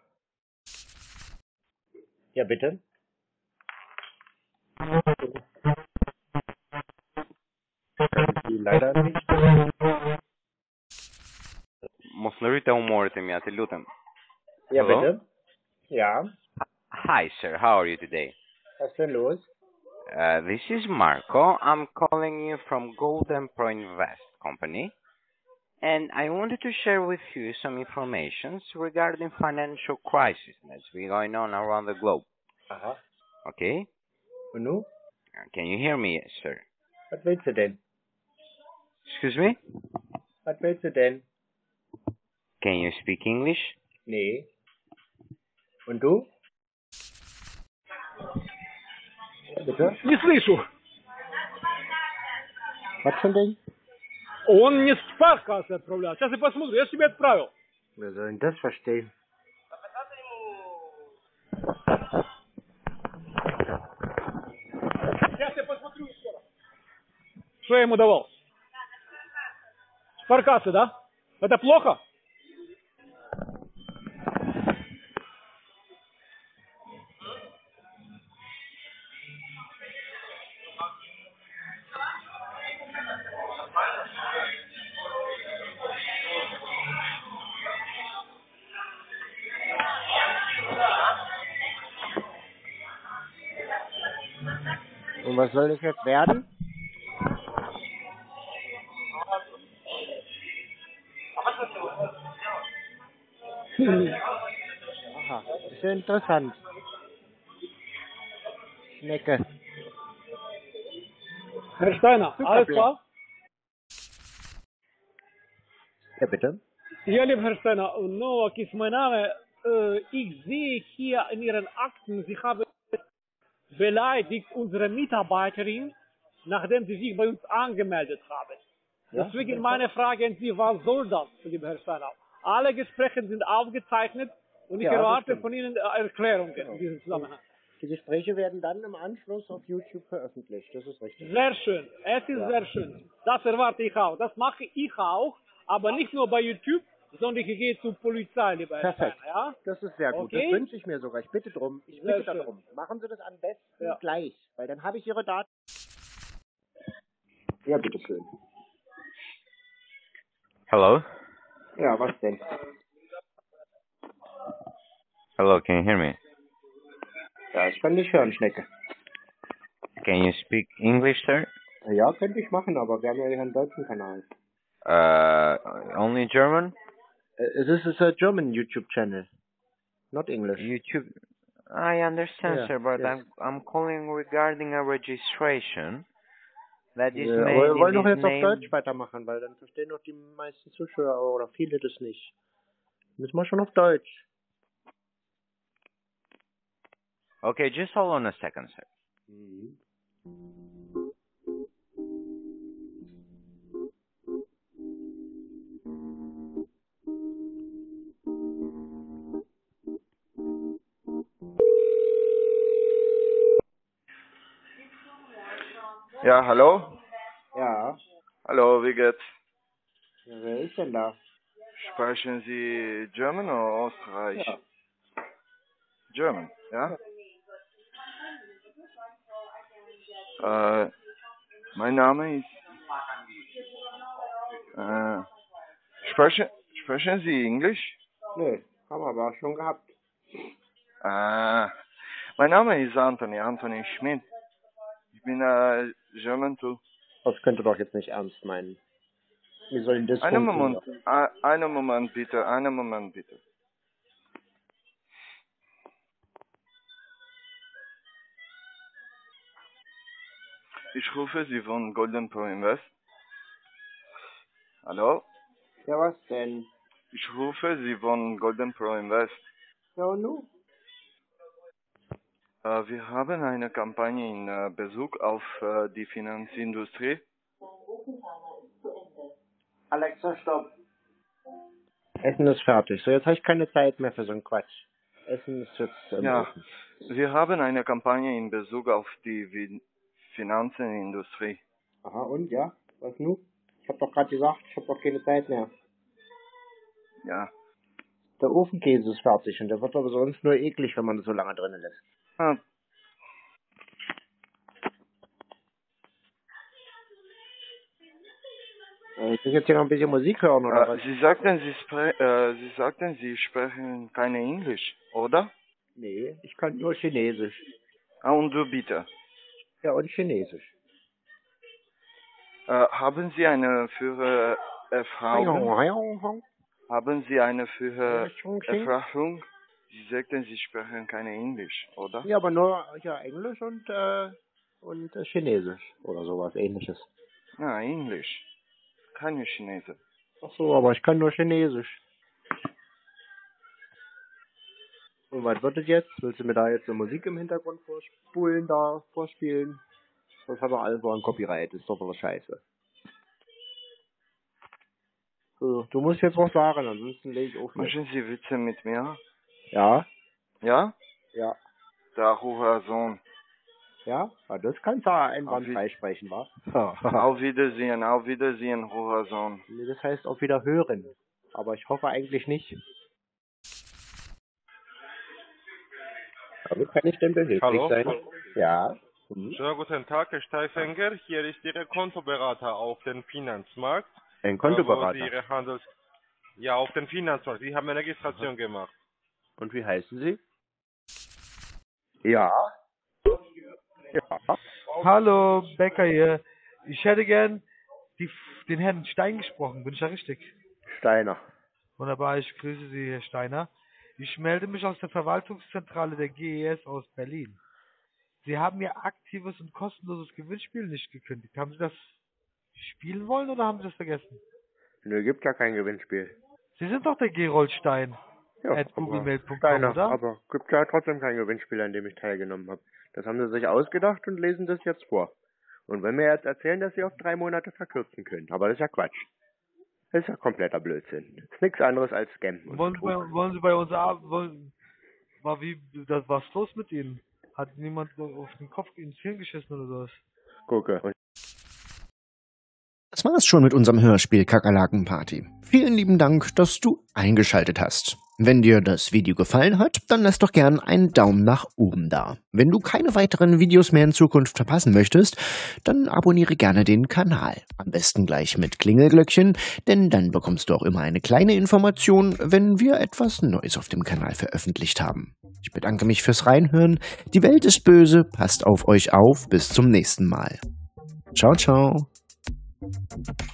Ja, bitte? Leider nicht. Можливо, уморити мене, лютим. Ja, Hello? bitte? Ja. Hi, sir. How are you today? Was ist denn los? Uh, this is Marco. I'm calling you from Golden Pro Invest Company, and I wanted to share with you some information regarding financial crisis that's been going on around the globe. Aha. Okay? Und nu? Uh, Can you hear me, sir? Was willst du denn? Excuse me? Was willst du denn? Can you speak English? Nee. Und du? Ja, bitte? Не слышу. Was für ein Ding? Он мне спаркасы отправлял. Сейчас я посмотрю, я же тебе отправил. Wer soll denn das verstehen? Сейчас я посмотрю еще раз. Что я ему давал? Спаркасы, да? Это плохо? Und was soll das jetzt werden? Aha, das ist ja interessant. Schnecke. Herr Steiner, alles klar? Ja, bitte? Ja, lieber Herr Steiner, Novak ist mein Name. Äh, ich sehe hier in Ihren Akten, Sie haben beleidigt unsere Mitarbeiterin, nachdem sie sich bei uns angemeldet haben. Ja, Deswegen meine Frage an Sie, was soll das, lieber Herr Steiner? Alle Gespräche sind aufgezeichnet und ich Ja, das erwarte stimmt. von Ihnen äh, Erklärungen Genau. in diesem Zusammenhang. Die Gespräche werden dann im Anschluss auf YouTube veröffentlicht. Das ist richtig. Sehr schön, es ist Ja. sehr schön. Das erwarte ich auch. Das mache ich auch, aber nicht nur bei YouTube, sondern ich gehe zur Polizei, lieber Herr Perfekt. Steiner. Ja? Das ist sehr gut. Okay. Das wünsche ich mir sogar. Ich bitte drum. Ich Sehr bitte schön. darum. Machen Sie das am besten Ja. gleich, weil dann habe ich Ihre Daten. Ja, bitteschön. Hello? Ja, was denn? Hello, can you hear me? Ja, ich kann dich hören, Schnecke. Can you speak English, sir? Ja, könnte ich machen, aber wir haben ja hier einen deutschen Kanal. Uh, only German? Uh, this is a German YouTube channel, not English. YouTube. I understand, Yeah, sir, but yes. I'm I'm calling regarding a registration that is Ja, made aber wir in wollen doch this jetzt auf name. Deutsch weitermachen, weil dann verstehen doch die meisten Zuschauer oder viele das nicht. Müssen wir schon auf Deutsch. Okay, just hold on a second, sir. Mhm. Ja, hallo? Ja. Hallo, wie geht's? Ja, wer ist denn da? Sprechen Sie German oder Österreich? Ja. German, ja? Äh, mein Name ist... Äh, sprechen, sprechen Sie Englisch? Nee, haben wir aber schon gehabt. Äh, mein Name ist Anthony, Anthony Schmidt. Ich bin äh, German too. Das könnt ihr doch jetzt nicht ernst meinen. Wie soll denn das Einen funktionieren? Moment, ein- einen Moment bitte, einen Moment bitte. Ich rufe Sie von Golden Pro Invest. Hallo? Ja, was denn? Ich rufe Sie von Golden Pro Invest. Ja, und nun? Äh, wir haben eine Kampagne in äh, Bezug auf äh, die Finanzindustrie. Alexa, stopp. Essen ist fertig. So, jetzt habe ich keine Zeit mehr für so einen Quatsch. Essen ist jetzt im Ja, Ofen. wir haben eine Kampagne in Bezug auf die Vi- Finanzindustrie. Aha, und, ja? Was nun? Ich habe doch gerade gesagt, ich habe doch keine Zeit mehr. Ja. Der Ofenkäse ist fertig und der wird aber sonst nur eklig, wenn man das so lange drinnen lässt. Ah, Äh, Ich muss jetzt hier noch ein bisschen Musik hören, oder äh, was? Sie sagten, Sie, spre äh, Sie sagten, Sie sprechen keine Englisch, oder? Nee, ich kann nur Chinesisch. Ah, und du bitte. Ja, und Chinesisch. Äh, haben Sie eine für äh, Erfahrung? Haben Sie eine für äh, Erfahrung? Sie sagten, Sie sprechen keine Englisch, oder? Ja, aber nur ja, Englisch und, äh, und äh, Chinesisch oder sowas ähnliches. Ja, Englisch. Keine Chinese. Ach so, aber ich kann nur Chinesisch. Und was wird das jetzt? Willst du mir da jetzt eine Musik im Hintergrund vorspulen, da vorspielen? Das hat doch alles so ein Copyright, das ist doch voll Scheiße. So, du musst jetzt was sagen, ansonsten lege ich auf. Möchten Sie Witze mit mir? Ja? Ja? Ja. Der Hurensohn. Ja? Ja, das kannst du einwandfrei sprechen, wa? Auf Wiedersehen, auf Wiedersehen, Hurensohn. Nee, das heißt auf Wiederhören. Aber ich hoffe eigentlich nicht. Aber kann ich denn behilflich Hallo? sein? Ja. Mhm. Schönen guten Tag, Herr Steifenger. Hier ist Ihr Kontoberater auf dem Finanzmarkt. Ein Äh, wo Kontoberater. Sie Ihre Handels... Ja, auf dem Finanzmarkt. Sie haben eine Registration gemacht. Und wie heißen Sie? Ja. Ja. Hallo, Becker hier. Ich hätte gern die, den Herrn Stein gesprochen. Bin ich ja richtig? Steiner. Wunderbar, ich grüße Sie, Herr Steiner. Ich melde mich aus der Verwaltungszentrale der G E S aus Berlin. Sie haben Ihr aktives und kostenloses Gewinnspiel nicht gekündigt. Haben Sie das spielen wollen oder haben Sie das vergessen? Nö, gibt ja kein Gewinnspiel. Sie sind doch der Gerold Stein. Ja, at googlemail punkt com, Steiner, oder? aber gibt ja trotzdem kein Gewinnspiel, an dem ich teilgenommen habe. Das haben sie sich ausgedacht und lesen das jetzt vor. Und wenn wir jetzt erzählen, dass sie auf drei Monate verkürzen können, aber das ist ja Quatsch. Das ist ja kompletter Blödsinn. Das ist nichts anderes als Scam. und Wollen Sie, bei, Betrug. wollen Sie bei uns arbeiten? Wollen, war wie, das, was ist los mit Ihnen? Hat niemand so auf den Kopf ins Hirn geschissen oder sowas? Gucke. Und Das war's schon mit unserem Hörspiel Kakerlaken-Party. Vielen lieben Dank, dass du eingeschaltet hast. Wenn dir das Video gefallen hat, dann lass doch gern einen Daumen nach oben da. Wenn du keine weiteren Videos mehr in Zukunft verpassen möchtest, dann abonniere gerne den Kanal. Am besten gleich mit Klingelglöckchen, denn dann bekommst du auch immer eine kleine Information, wenn wir etwas Neues auf dem Kanal veröffentlicht haben. Ich bedanke mich fürs Reinhören. Die Welt ist böse, passt auf euch auf. Bis zum nächsten Mal. Ciao, ciao.